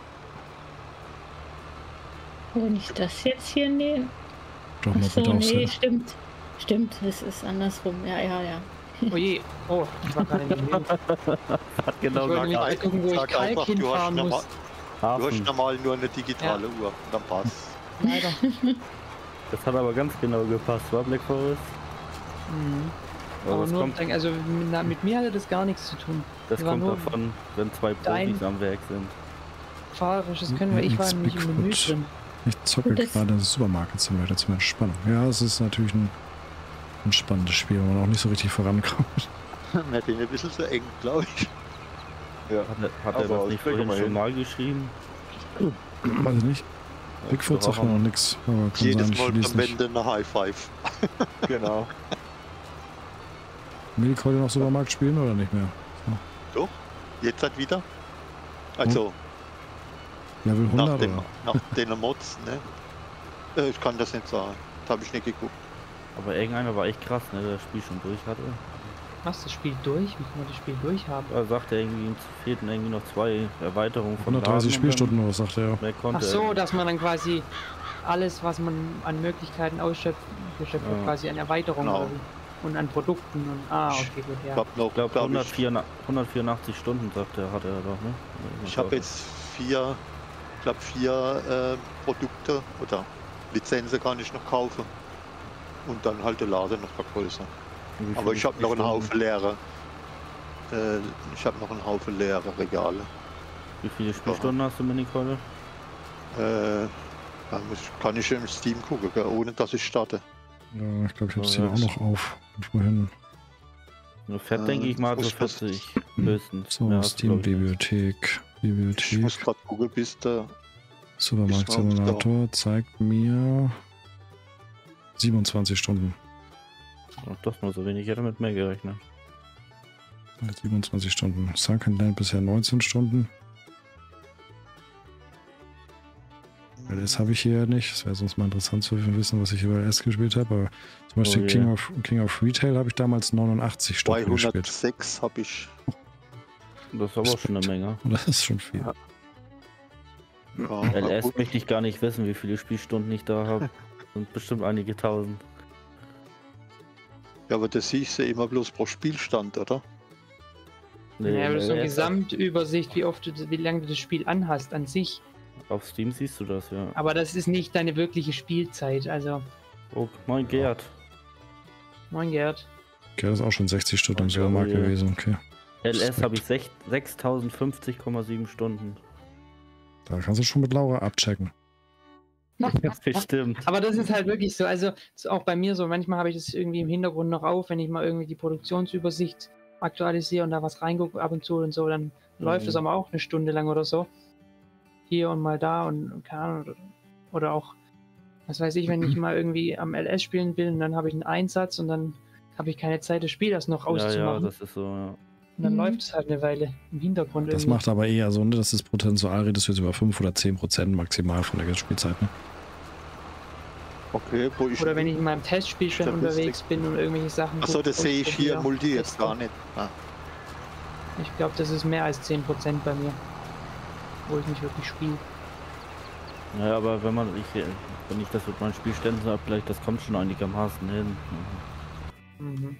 Wenn ich das jetzt hier nehme. Doch mal Achso, bitte aufs nee, stimmt. Stimmt, es ist andersrum. Ja. Oh je, oh, ich war gerade in der Nähe. Hat genau Ich wollte gesagt. nicht gucken, wo ich Sag Kalk einfach, hinfahren muss. Du hast normal nur eine digitale Uhr, dann passt. Leider. Das hat aber ganz genau gepasst, war Black Forest? Mhm. Aber Aber das nur, kommt, also mit mir hatte das gar nichts zu tun. das war kommt nur davon, wenn zwei dein- Profis am Werk sind. Fahrerisches können wir, ich war nicht im Menü drin. Ich zocke Und das- gerade das Supermarket Simulator zum Entspannung. Ja, es ist natürlich ein spannendes Spiel, wo man auch nicht so richtig vorankommt. Na, den ein bisschen zu eng, glaube ich. Ja. Hat er Aber das nicht kriegen wir vorhin schon hin. mal geschrieben? Weiß ich nicht. Bigfoot sagt mir noch nichts, aber kann Jedes sein, Mal ich lese am nicht. Ende eine High Five. Genau. Will ich heute noch Supermarkt spielen oder nicht mehr? Doch. Jetzt halt wieder? Also, Level 100 oder? nach den Mods, ne? Ich kann das nicht sagen. Das habe ich nicht geguckt. Aber irgendeiner war echt krass, ne, der das Spiel schon durch hatte. Was, das Spiel durch? Wie kann man das Spiel durchhaben? Da sagte er irgendwie, ihm fehlten irgendwie noch 2 Erweiterungen von 130 Laden Spielstunden oder was, sagt er. Mehr konnte Ach so, er. dass man dann quasi alles, was man an Möglichkeiten ausschöpft, geschöpft wird, Ja. quasi an Erweiterungen Genau. oder wie? Und an Produkten und okay, gut, Ich ja. habe noch, Ich glaube glaub ich, 184 Stunden, sagt er, hat er doch, ne? ich habe jetzt 4 Produkte oder Lizenzen kann ich noch kaufen. Und dann halt der Laden noch vergrößern. Wie Aber viele ich habe noch einen Spielstunden- Haufen leere. Regale. Wie viele Spielstunden hast du mit Nicole? Kann ich im Steam gucken, gell, ohne dass ich starte. Ja, ich glaube, ich habe es Oh, hier ja. auch noch auf. Und wohin? Nur Fett denke ich mal so muss 40 höchstens. So, Mehr hast du, glaub ich, nicht. Steam-Bibliothek. Ich muss Bibliothek. gerade gucken, bis der. Supermarkt Ist mal da. Simulator zeigt mir 27 Stunden. Ach, doch nur so wenig, ich hätte mit mehr gerechnet. 27 Stunden. Sunken Land bisher 19 Stunden. LS habe ich hier nicht. Es wäre sonst mal interessant zu wissen, was ich über LS gespielt habe. Aber zum Beispiel Oh, King, yeah. King of Retail habe ich damals 89 Stunden gespielt. 206 habe ich. Das ist aber auch schon eine Menge. Und das ist schon viel. Ja, LS gut. möchte ich gar nicht wissen, wie viele Spielstunden ich da habe. Sind bestimmt einige tausend. Ja, aber das siehst du immer bloß pro Spielstand, oder? Ja, aber das ist so eine LS Gesamtübersicht, wie lange du das Spiel anhast an sich. auf Steam siehst du das, ja. Aber das ist nicht deine wirkliche Spielzeit. Also, Oh, moin Gerd. moin Gerd. Okay, das ist auch schon 60 Stunden im Ja, Supermarkt ja. gewesen. Okay. LS habe ich 6050,7 Stunden. Da kannst du schon mit Laura abchecken. Bestimmt. Aber das ist halt wirklich so, also ist auch bei mir so, manchmal habe ich das irgendwie im Hintergrund noch auf, wenn ich mal irgendwie die Produktionsübersicht aktualisiere und da was reingucke ab und zu und so, dann läuft es aber auch eine Stunde lang oder so. Hier und mal da und keine Ahnung, oder auch, was weiß ich, wenn ich mal irgendwie am LS spielen will und dann habe ich einen Einsatz und dann habe ich keine Zeit, das Spiel das noch Ja, auszumachen. ja, das ist so, ja. Und dann Mhm. läuft es halt eine Weile im Hintergrund. Das irgendwie. macht aber eher so, ne? Das ist prozentual, redest du jetzt über 5 oder 10% maximal von der Spielzeit. Ne? Okay, wo ich. Oder wenn ich in meinem Testspiel schon Statistik. unterwegs bin und irgendwelche Sachen. Achso, das sehe ich hier ausprobiere, Multi jetzt teste. gar nicht. Ah, Ich glaube, das ist mehr als 10% bei mir. Wo ich nicht wirklich spiele. Naja, aber wenn ich das mit meinen Spielständen abgleiche, das kommt schon einigermaßen hin. Mhm.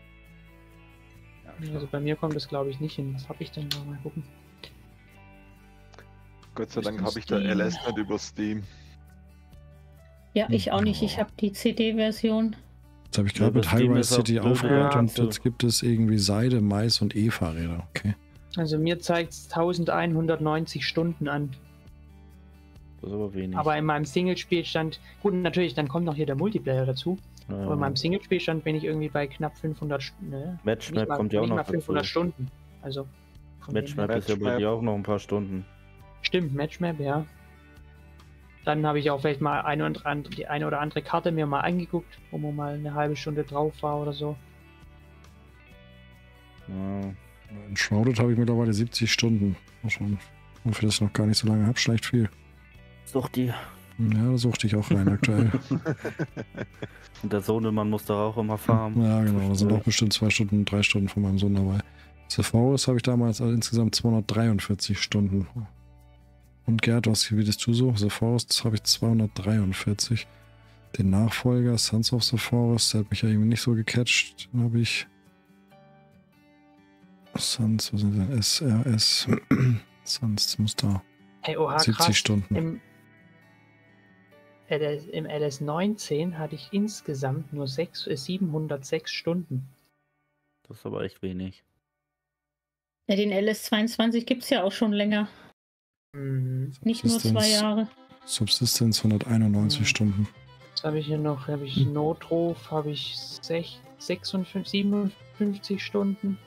Also bei mir kommt das glaube ich nicht hin. Was habe ich denn da? Mal gucken. Gott sei Dank Steam. habe ich der LS nicht über Steam. Ja, ich auch nicht. Ich habe die CD-Version. Jetzt habe ich Ja, gerade mit das Steam High-Rise ist auch City blöd, aufgehört ja. und jetzt gibt es irgendwie Seide, Mais und E-Fahrräder. Okay. Also mir zeigt es 1190 Stunden an. Das ist aber wenig. Aber in meinem Singlespielstand, gut, natürlich, dann kommt noch hier der Multiplayer dazu. Ja. Aber in meinem Singlespielstand bin ich irgendwie bei knapp 500 Stunden. Ne? Matchmap kommt ja auch nicht noch mal 500 dazu. Stunden. Also. von dem Matchmap her. ist ja bei Matchmap. dir auch noch ein paar Stunden. Stimmt, Matchmap, ja. Dann habe ich auch vielleicht mal die eine oder andere Karte mir mal angeguckt, wo man mal eine halbe Stunde drauf war oder so. Ja. In Shrouded habe ich mittlerweile 70 Stunden. Auch schon. Und für das ich noch gar nicht so lange habe, schlecht viel. Sucht die. Ja, da suchte ich auch rein aktuell. Und der Sohnemann muss doch auch immer farmen. Ja, genau. Da sind auch bestimmt 2 Stunden, 3 Stunden von meinem Sohn dabei. Sephoris habe ich damals insgesamt 243 Stunden. Und Gerd, was bietest du so? Sephoris habe ich 243. Den Nachfolger Sons of Sephoris, der hat mich ja irgendwie nicht so gecatcht. Den habe ich. Sons, was sind denn? SRS. Sons muss da. Hey, oha, 70 krass. Stunden. Im LS19 hatte ich insgesamt nur 706 Stunden. Das ist aber echt wenig. Ja, den LS22 gibt es ja auch schon länger. Mhm. Nicht nur 2 Jahre. Subsistence 191 Mhm. Stunden. Was habe ich hier noch? Habe ich Notruf, habe ich 57 Stunden.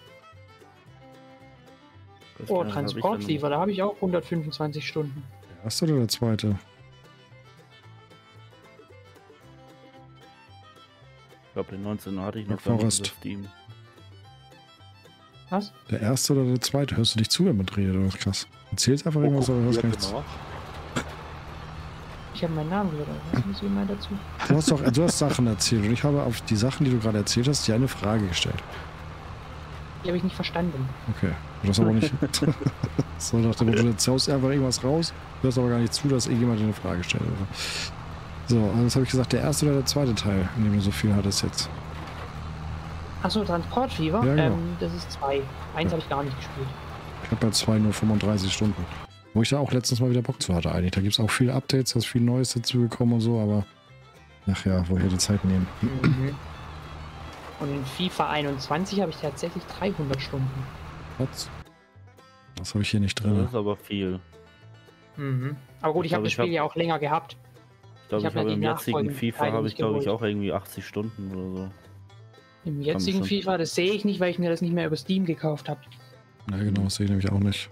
Das Oh, hab ich dann- Transportliefer, da habe ich auch 125 Stunden. Der erste oder der zweite? Ich glaube, den 19 hatte ich noch Black gar nicht Forest. über Steam. Was? Der erste oder der zweite? Hörst du dich zu, wenn man redet? Oder was? Krass. Erzählst einfach irgendwas, aber hörst gar nichts. Ich habe meinen Namen gehört. Was muss ich mal dazu? Du hast Sachen erzählt und ich habe auf die Sachen, die du gerade erzählt hast, dir eine Frage gestellt. Die habe ich nicht verstanden. Okay. Du hast aber nicht. So nach dem Motto, du zaust einfach irgendwas raus, hörst aber gar nicht zu, dass irgendjemand dir eine Frage stellt. Oder? So, also das habe ich gesagt, der erste oder der zweite Teil, in dem du so viel hattest jetzt. Achso, Transportfieber? Ja, genau. Das ist 2. Eins habe ich gar nicht gespielt. Ich habe bei 2 nur 35 Stunden. Wo ich da auch letztens mal wieder Bock zu hatte eigentlich. Da gibt es auch viele Updates, da ist viel Neues dazu gekommen und so, aber ach ja, woher die Zeit nehmen. Mhm. Und in FIFA 21 habe ich tatsächlich 300 Stunden. Was? Das habe ich hier nicht drin. Das ist aber viel. Mhm. Aber gut, ich habe das Spiel ja auch länger gehabt. Ich glaube, ich habe im jetzigen FIFA Teile habe nicht ich, glaube ich, geholt. auch irgendwie 80 Stunden oder so. Im jetzigen schon. FIFA, das sehe ich nicht, weil ich mir das nicht mehr über Steam gekauft habe. Ja, genau, das sehe ich nämlich auch nicht.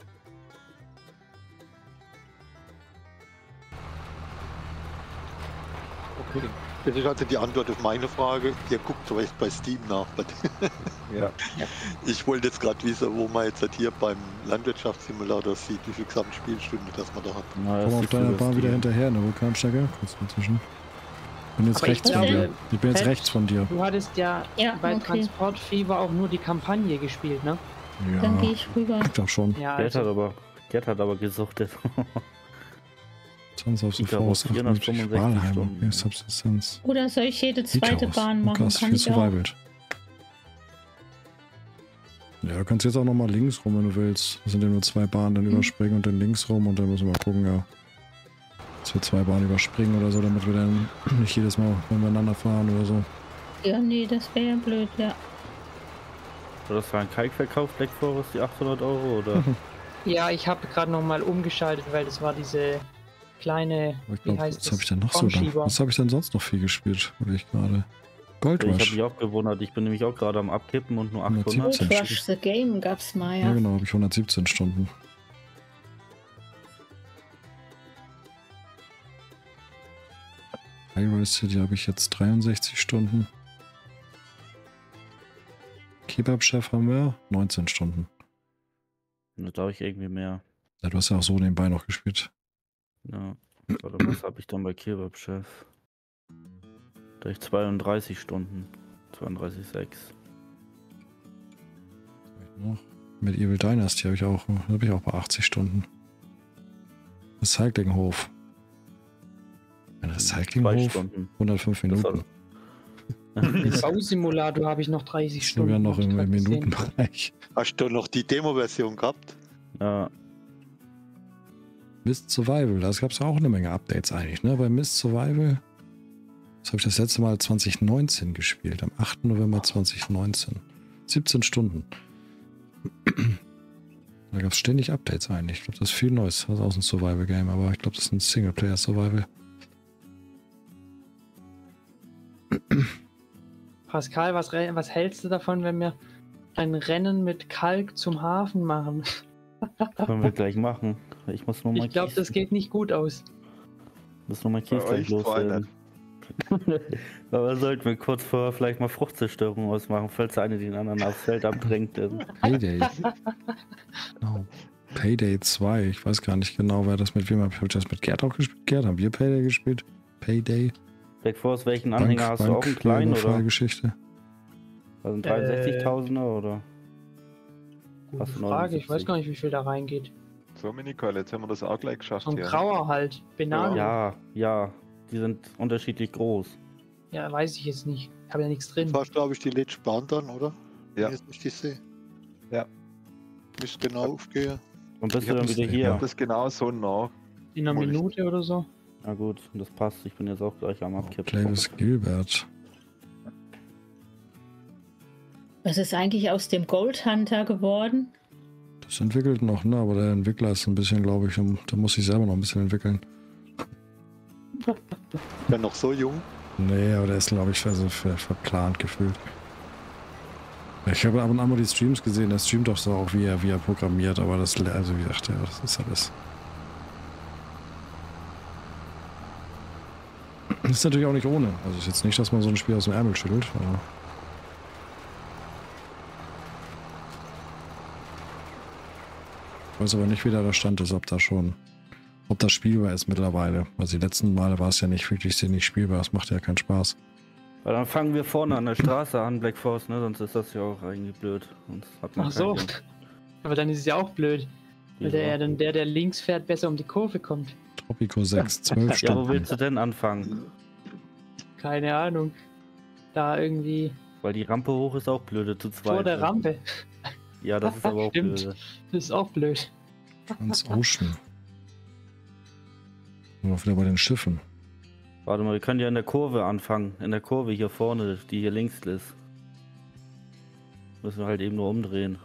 Okay. Das ist also die Antwort auf meine Frage. Ihr guckt so echt bei Steam nach. Ja. Ich wollte jetzt gerade wissen, wo man jetzt halt hier beim Landwirtschaftssimulator sieht, wie viel Gesamtspielstunden das man da hat. Na, Komm das auf ist deiner über Bahn Steam. wieder hinterher, ne Vulkanstecker? Kurz dazwischen. Ich bin jetzt Aber ich rechts von glaube, dir. Ich bin jetzt Fett, rechts von dir. Du hattest ja, Ja, bei okay. Transportfieber auch nur die Kampagne gespielt, ne? Dann Ja, gehe ich rüber. ich glaube schon. Ja, Gerd hat aber gesuchtet. Sons of the Ich glaube, Force, 465 Walheim, Stunden. okay, Subsistence. Oder soll ich jede zweite Icarus. Bahn machen? Krass, Kann viel ich auch. survived. Ja, du kannst jetzt auch nochmal links rum, wenn du willst. Das sind ja nur 2 Bahnen, dann überspringen und dann links rum und dann müssen wir mal gucken, ja. Dass wir 2 Bahnen überspringen oder so, damit wir dann nicht jedes Mal miteinander fahren oder so. Ja, nee, das wäre ja blöd, ja. Oder das war ein Kalkverkauf, Black Forest, die 800 Euro oder? Ja, ich habe gerade nochmal umgeschaltet, weil das war diese kleine, Aber ich wie glaube, heißt was habe ich denn noch so? Kornschieber. Was habe ich denn sonst noch viel gespielt? Oder ich gerade. Gold Ich habe Rush. mich auch gewundert. Ich bin nämlich auch gerade am Abkippen und nur 800. 117. Gold Rush the Game gab's mal, Ja, ja. genau, habe ich 117 Stunden. Highway City habe ich jetzt 63 Stunden. Kebab-Chef haben wir 19 Stunden. Da glaube ich irgendwie mehr. Ja, du hast ja auch so nebenbei noch gespielt. Ja. Warte, was habe ich dann bei Kebab-Chef? Da habe ich 32 Stunden. 32,6. Noch. Mit Evil Dynasty habe ich auch bei 80 Stunden. Recyclinghof. Ein 2 Recyclinghof? Stunden. 105 Das Minuten. Im Bausimulator habe ich noch 30 Stunden. Sogar noch hab ich im grad gesehen. Minutenbereich. Hast du noch die Demo-Version gehabt? Ja, Mist Survival, da gab es auch eine Menge Updates eigentlich, ne? Bei Mist Survival, das habe ich das letzte Mal 2019 gespielt, am 8. November 2019. 17 Stunden. Da gab es ständig Updates eigentlich. Ich glaube, das ist viel Neues. Das ist auch ein Survival-Game, aber ich glaube, das ist ein Singleplayer-Survival. Pascal, was hältst du davon, wenn wir ein Rennen mit Kalk zum Hafen machen? können wir gleich machen. Ich muss nur mal Ich glaube, das geht nicht gut aus. muss nur mal Bei Kies gleich euch zwei loswerden. Aber sollten wir kurz vorher vielleicht mal Fruchtzerstörung ausmachen, falls der eine den anderen aufs Feld abdrängt. Payday. Genau. Payday 2. Ich weiß gar nicht genau, wer das mit wem hat. Habe ich das mit Gerd auch gespielt? Gerd, haben wir Payday gespielt? Payday? Black Force, welchen Anhänger hast du auch? Einen kleinen oder? Geschichte. Also ein 63.000er oder? Gute Was, Frage, ich 79? weiß gar nicht, wie viel da reingeht. So, Minicole, jetzt haben wir das auch gleich geschafft So ein hier. grauer halt, Benalo. Ja, die sind unterschiedlich groß. Ja, weiß ich jetzt nicht. Ich habe ja nichts drin. Das war, glaube ich, die letzte Bahn dann, oder? Wenn Ja. ich jetzt nicht sehe. Ja. Müsste genau aufgehen. Und bist Ich du hab dann das- wieder Ich hier? habe das genau so nach. In einer Hol ich. Minute oder so. Na gut, das passt. Ich bin jetzt auch gleich am Abkippen. Clavis Gilbert. Was ist eigentlich aus dem Gold Hunter geworden? Das entwickelt noch, ne? Aber der Entwickler ist ein bisschen, glaube ich, der muss sich selber noch ein bisschen entwickeln. Ja, noch so jung. Nee, aber der ist, glaube ich, verplant gefühlt. Ich habe ab und an mal die Streams gesehen, der streamt doch so auch, wie er programmiert, aber das, also wie gesagt, ja, das ist alles. Das ist natürlich auch nicht ohne. Also ist jetzt nicht, dass man so ein Spiel aus dem Ärmel schüttelt. Aber Ich weiß aber nicht, wie da der Stand ist, ob das spielbar ist mittlerweile. Also die letzten Male war es ja nicht wirklich nicht spielbar. Das macht ja keinen Spaß. Weil dann fangen wir vorne an der Straße an, Black Force, ne? Sonst ist das ja auch eigentlich blöd. Sonst hat man Ach so. keinen Sinn. Aber dann ist es ja auch blöd. Weil Wieso? der links fährt, besser um die Kurve kommt. Tropico 6, 12 Ja, Stunden. wo willst du denn anfangen? Keine Ahnung. Da irgendwie Weil die Rampe hoch ist auch blöde zu zweit. vor der ne? Rampe. Ja, das ist aber auch Stimmt. blöde. Das ist auch blöd. Transocean. Sind wir wieder bei den Schiffen. Warte mal, wir können ja in der Kurve anfangen. In der Kurve hier vorne, die hier links ist. Müssen wir halt eben nur umdrehen.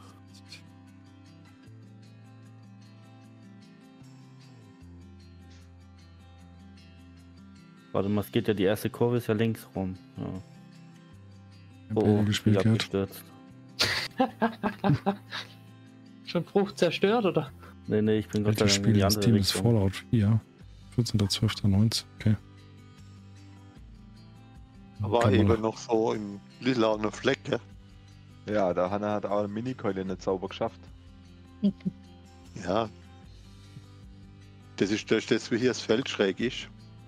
Warte mal, es geht ja, die erste Kurve ist ja links rum. Ja. Gespielt ich wird. abgestürzt. Schon Frucht zerstört, oder? Nee, ich bin Gott sei Welches Dank in Spiel die ist andere Team ist Richtung. Fallout 4? 14.12.19. Okay. War Kann man eben noch so im lilanen Fleck, ja? Ja, der Hanna hat auch eine Minikeule nicht sauber geschafft. Ja. Das ist das, wie hier das Feld schräg ist.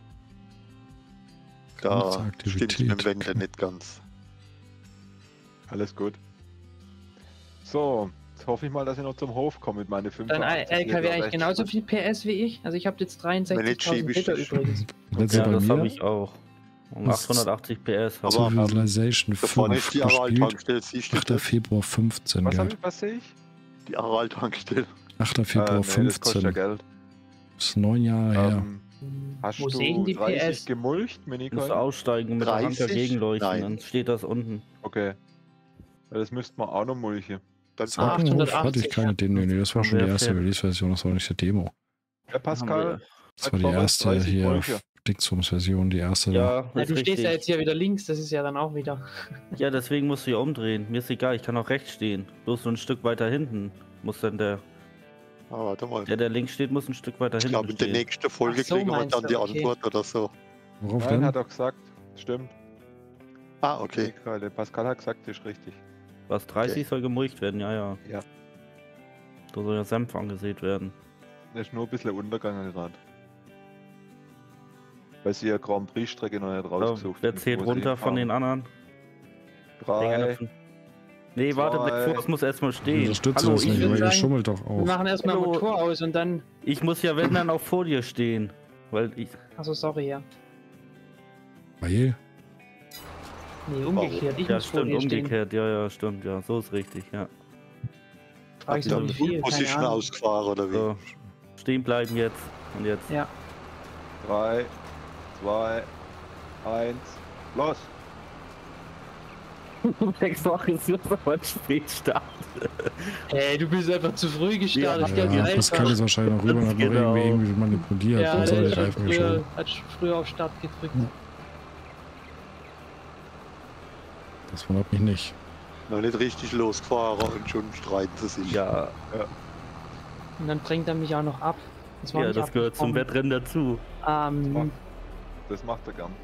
Da Aktivität. stimmt mit dem Wände nicht ganz. Alles gut. So, jetzt hoffe ich mal, dass ich noch zum Hof komme mit meinen 5. Dein LKW eigentlich genauso viel PS wie ich. Also ich habe jetzt 63.000 Liter übrigens. Letzte Ja, bei das habe mir. ich auch. Und Das- 880 PS habe Aber- ich. Civilization Da vorne 5 ist die gespielt. Aral-Tankstelle, siehst du 8. das? Februar 15, Was, gell? was sehe ich? Die Aral-Tankstelle. 8. Februar Das kostet ja 15. Geld. Das ist 9 Jahre her. Hast Wo du sehen die 30 PS? gemulcht, Ich muss Minikeule? aussteigen mit der Hand 30? dagegen leuchten, Nein. dann steht das unten. Okay. Ja, das müsste man auch noch mulchen. Dann Sagenhof hatte ich 880, keine Demo. Nee, das war schon die Wer erste fährt? Release-Version, das war nicht die Demo. Ja, Pascal, Das war die Vorbei, erste 30 hier Molche. Dingsums-Version, die erste. Ja, Ja, ist du stehst richtig. ja jetzt hier wieder links, das ist ja dann auch wieder. Ja, deswegen musst du ja umdrehen. Mir ist egal, ich kann auch rechts stehen. Bloß so ein Stück weiter hinten muss dann der warte mal. der links steht, muss ein Stück weiter Ich hinten glaube, in der stehen. nächsten Folge Ach so, kriegen wir meinst dann du, die okay. Antwort oder so. Worauf Nein, denn? hat er gesagt. Stimmt. Ah, okay. Minikeule. Pascal hat gesagt, das ist richtig. Was, 30 soll gemulcht werden? Ja, ja. Ja. Da soll ja Senf angesät werden. Das ist nur ein bisschen untergegangen gerade. Weil sie ja Grand Prix-Strecke noch nicht So, rausgesucht wer haben, zählt wo sie runter von den hinfahren. anderen? 3, Nee, warte, zwei. Black Force muss erstmal stehen. Unterstütze Hallo, das nicht, würd aber ihr sagen, schummelt doch Wir auch. machen erstmal Hallo. Motor aus und dann. ich muss ja, wenn dann, auch vor dir stehen. Weil ich. Achso, sorry, ja. Weil? Nee, umgekehrt. Ich Ja, muss vor stimmt, dir stehen. umgekehrt. Ja, stimmt, ja. So ist richtig, ja. Frag ich so wie viel, keine Position Ahnung. ausgefahren oder wie? So. Stehen bleiben jetzt. Und jetzt. Ja. 3, 2, 1, los! Black Force ist aber ein Spätstart. Ey, du bist einfach zu früh gestartet. Ja, ganz Ja, einfach. Pascal ist wahrscheinlich noch rüber und hat noch Genau. irgendwie manipuliert. Ja, und der soll die ist schon Reifen geschoben. hat schon früher auf Start gedrückt. Das wundert mich nicht. Noch nicht richtig losgefahren und schon streiten sie sich. Ja, Und dann drängt er mich auch noch ab. Das war ja, nicht das gehört zum abgesprochen. Wettrennen dazu. Das macht er gern.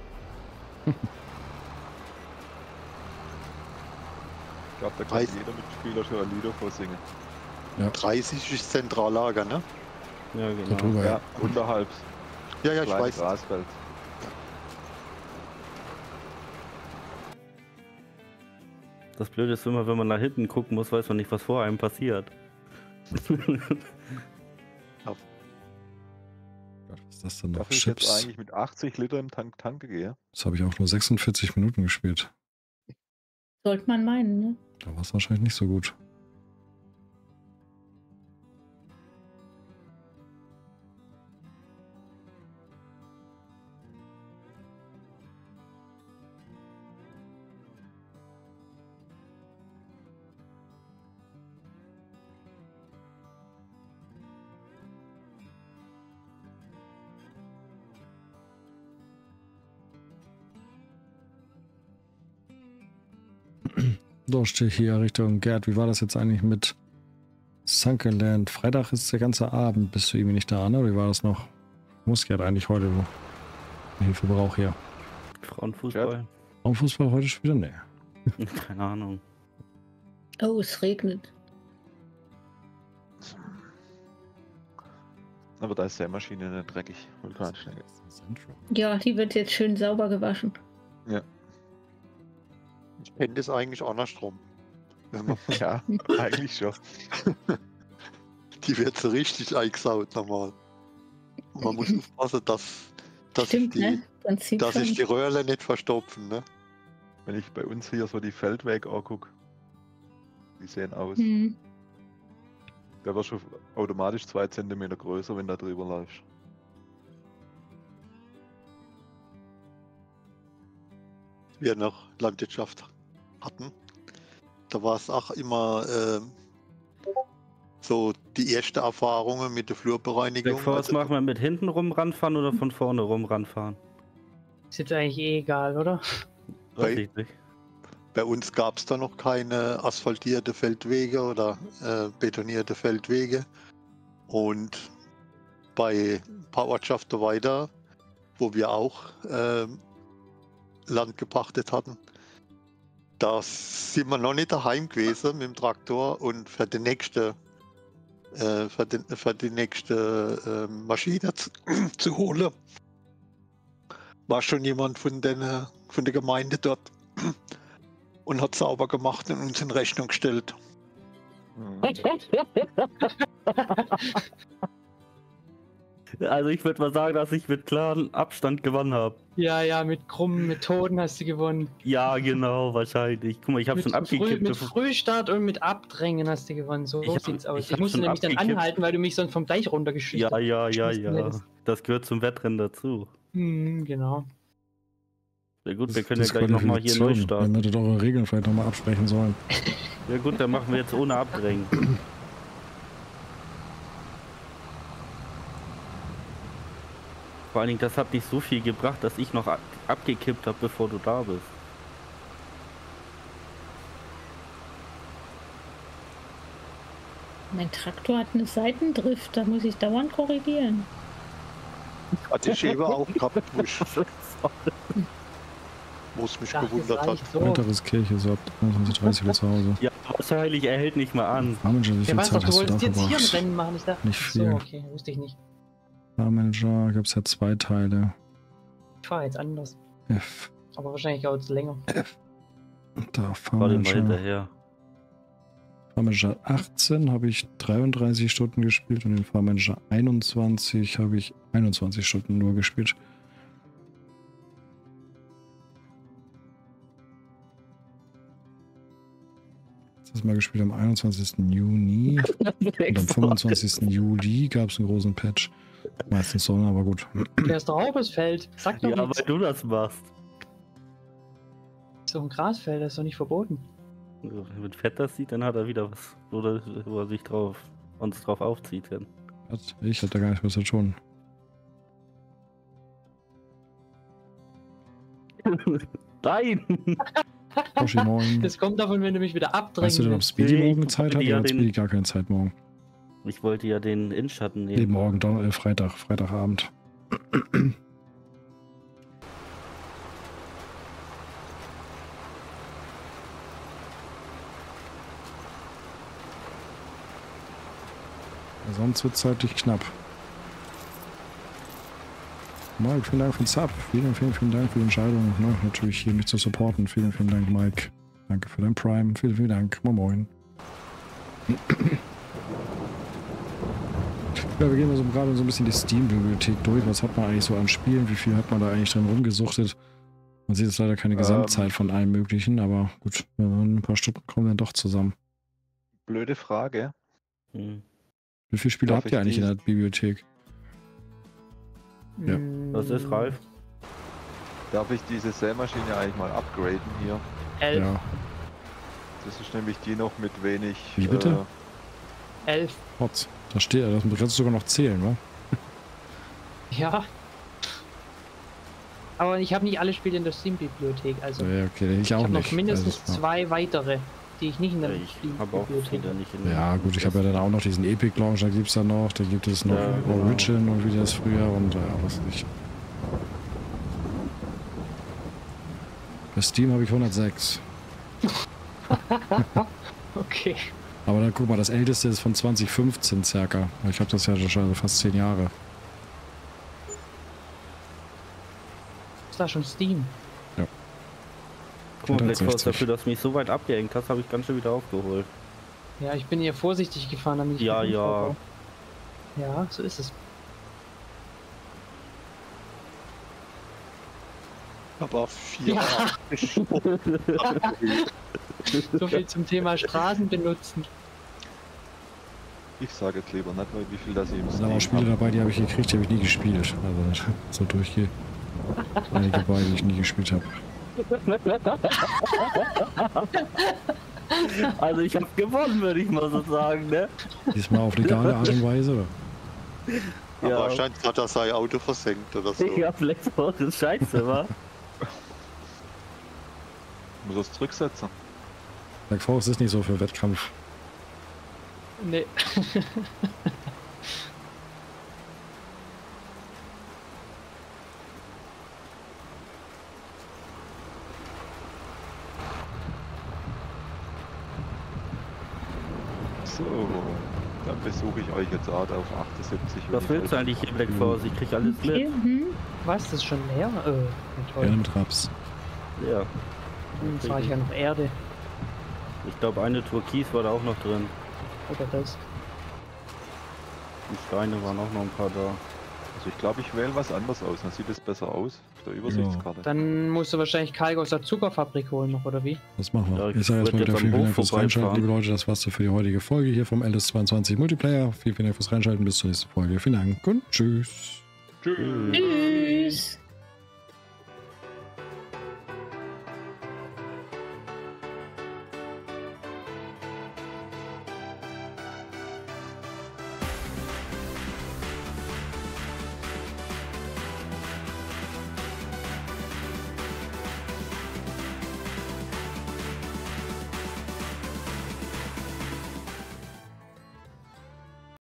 Ich glaube, da kann Weiß- jeder Mitspieler schon ein Lieder vorsingen. 30 ist Zentrallager, ne? Ja, Da genau. drüber, Ja, ja. unterhalb. Ja, ja, ich Kleines weiß. Grasfeld. Das Blöde ist immer, wenn man nach hinten gucken muss, weiß man nicht, was vor einem passiert. Gott, was ist das denn noch? Dafür ich jetzt Chips. eigentlich mit 80 Liter im Tank gehe. Das habe ich auch nur 46 Minuten gespielt. Sollte man meinen, ne? Da war es wahrscheinlich nicht so gut. So, stehe ich hier Richtung Gerd. Wie war das jetzt eigentlich mit Sunkenland? Freitag ist der ganze Abend. Bist du irgendwie nicht da, ne? Oder wie war das noch? Muss Gerd eigentlich heute Hilfe braucht hier. Frauenfußball? Frauenfußball heute schon wieder? Nee. Keine Ahnung. Oh, es regnet. Aber da ist Sämaschine nicht dreckig. Vulkanschnecke. Ja, die wird jetzt schön sauber gewaschen. Ich kenne das eigentlich andersrum. Wenn man, Ja, eigentlich schon. die wird so richtig eingesaut normal. Und man muss aufpassen, dass Stimmt, ne? Prinzip dass sich schon. die Röhrle nicht verstopfen, ne? Wenn ich bei uns hier so die Feldwege angucke, die sehen aus. Hm. Der wird schon automatisch 2 cm größer, wenn da drüber läufst. Wir noch Landwirtschaft hatten. Da war es auch immer so die erste Erfahrungen mit der Flurbereinigung. Was machen wir, mit hinten rum ranfahren oder von vorne rum ranfahren? Ist jetzt eigentlich eh egal, oder? Richtig. Bei uns gab es da noch keine asphaltierte Feldwege oder betonierte Feldwege. Und bei ein paar Ortschaften weiter, wo wir auch Land gepachtet hatten, da sind wir noch nicht daheim gewesen mit dem Traktor und für die nächste Maschine zu holen, war schon jemand von der Gemeinde dort und hat sauber gemacht und uns in Rechnung gestellt. Also ich würde mal sagen, dass ich mit klaren Abstand gewonnen habe. Ja, mit krummen Methoden hast du gewonnen. Ja, genau, wahrscheinlich. Guck mal, ich habe schon abgekippt. Mit Frühstart und mit Abdrängen hast du gewonnen. So sieht's aus. Ich hab musste schon nämlich dann abgekippt. anhalten, weil du mich sonst vom Deich runtergeschüchtert Ja. Das gehört zum Wettrennen dazu. Genau. Ja gut, wir können ja gleich nochmal hier neu starten. Dann hättet ihr eure Regeln vielleicht nochmal absprechen sollen. Ja gut, dann machen wir jetzt ohne Abdrängen. Vor allen Dingen, das hat nicht so viel gebracht, dass ich noch abgekippt habe, bevor du da bist. Mein Traktor hat eine Seitendrift, da muss ich dauernd korrigieren. Hat die Schäbe auch gehabt, wo es mich gewundert hat. So. Weiteres Kirche ist ab 21:30 wieder zu Hause. Ja, wahrscheinlich, er hält nicht mal an. Fahrmanager, wie Ja, viel weißt Zeit du, hast du wolltest da jetzt hier ein verbracht? Rennen machen. Ich dachte, Nicht ach viel. so, okay, wusste ich nicht. Fahrmanager gibt es ja 2 Teile. Ich fahre jetzt anders. F. Aber wahrscheinlich dauert es länger. Da, Warte mal Fahrmanager. hinterher. Fahrmanager 18 habe ich 33 Stunden gespielt und in Fahrmanager 21 habe ich 21 Stunden nur gespielt. Das mal gespielt am 21. Juni und am 25. Juli gab es einen großen Patch. Meistens Sonne, aber gut. Der ist drauf, das Feld. Sag doch Ja, nichts. weil du das machst. So ein Grasfeld, das ist doch nicht verboten. Also, wenn Fett das sieht, dann hat er wieder was, oder wo er sich uns drauf aufzieht. Dann. Ich hatte da gar nicht was zu tun. Nein! Hoshi, moin. Das kommt davon, wenn du mich wieder abdrängst. Weißt du denn, ob Speedy Nee, morgen ich Zeit hat wollte oder ja hat den- Speedy gar keine Zeit morgen? Ich wollte ja den Innschatten Nee, nehmen. morgen, Freitagabend. Sonst wird es zeitlich knapp. Mike, vielen Dank für den Sub. Vielen Dank für die Entscheidung. Ne, natürlich hier mich zu supporten. Vielen Dank, Mike. Danke für dein Prime. Vielen Dank. Moin Moin. Ja, wir gehen also gerade so ein bisschen die Steam-Bibliothek durch. Was hat man eigentlich so an Spielen? Wie viel hat man da eigentlich drin rumgesuchtet? Man sieht jetzt leider keine Gesamtzeit von allem Möglichen, aber gut, ein paar Stunden kommen dann doch zusammen. Blöde Frage. Hm. Wie viele Spiele Darf habt ihr ich eigentlich in die- der Bibliothek? Ja. Was ist, Ralf? Darf ich diese Sämaschine eigentlich mal upgraden hier? 11. Ja, Das ist nämlich die noch mit wenig. Wie bitte? 11. Trotz. Da steht, das kannst du sogar noch zählen, wa? Ja. Aber ich habe nicht alle Spiele in der Steam-Bibliothek. Also Ja, okay, ich ich auch habe noch nicht. mindestens Also, 2 weitere, die ich nicht in der Ich habe auch Steam-Bibliothek viele habe. nicht in ja, gut, ich habe ja dann auch noch diesen Epic Launcher, gibt es da noch. Da gibt es noch Ja, genau. Origin und wie das früher und was weiß ich. Bei Steam habe ich 106. Okay. Aber dann guck mal, das älteste ist von 2015 circa. Ich habe das ja schon fast 10 Jahre. Ist da schon Steam? Ja. Guck mal, Black Force, 160. dafür, dass du mich so weit abgehängt hast, habe ich ganz schön wieder aufgeholt. Ja, ich bin hier vorsichtig gefahren, damit ich Ja, nicht ja. vorkomme. Ja, so ist es. Aber 4. Ja. So viel zum Thema Straßen benutzen. Ich sage jetzt lieber nicht nur, wie viel das eben Da sind aber auch Spiele dabei, die habe ich gekriegt, die habe ich nie gespielt. Also so durchgehe. Einige bei, die ich nie gespielt habe. Also ich habe gewonnen, würde ich mal so sagen, ne? Diesmal auf legale Art und Weise, oder? Aber Ja. wahrscheinlich hat er sein Auto versenkt oder so. Ja, Black Force ist scheiße, wa? Muss das zurücksetzen. Black Force ist nicht so für Wettkampf. Nee. So, dann besuche ich euch jetzt auch auf 78. Was willst du eigentlich hier, Black Force? Ich krieg alles Okay, mit. Was, das ist schon leer? Ja, toll. Gerne mit Raps. Ja. Jetzt fahre ich ja noch Erde. Ich glaube, eine Türkis war da auch noch drin. Oder das. Die Steine waren auch noch ein paar da. Also ich glaube, ich wähle was anderes aus. Dann sieht es besser aus auf der Übersichtskarte. Dann musst du wahrscheinlich Kalk aus der Zuckerfabrik holen noch, oder wie? Das machen wir. Ja, Ich sage ich erstmal würd wieder jetzt vielen am Dank Hof fürs Reinschalten, vorbeifahren. liebe Leute. Das war's für die heutige Folge hier vom LS22 Multiplayer. Vielen Dank fürs Reinschalten. Bis zur nächsten Folge. Vielen Dank und tschüss. Tschüss. Tschüss.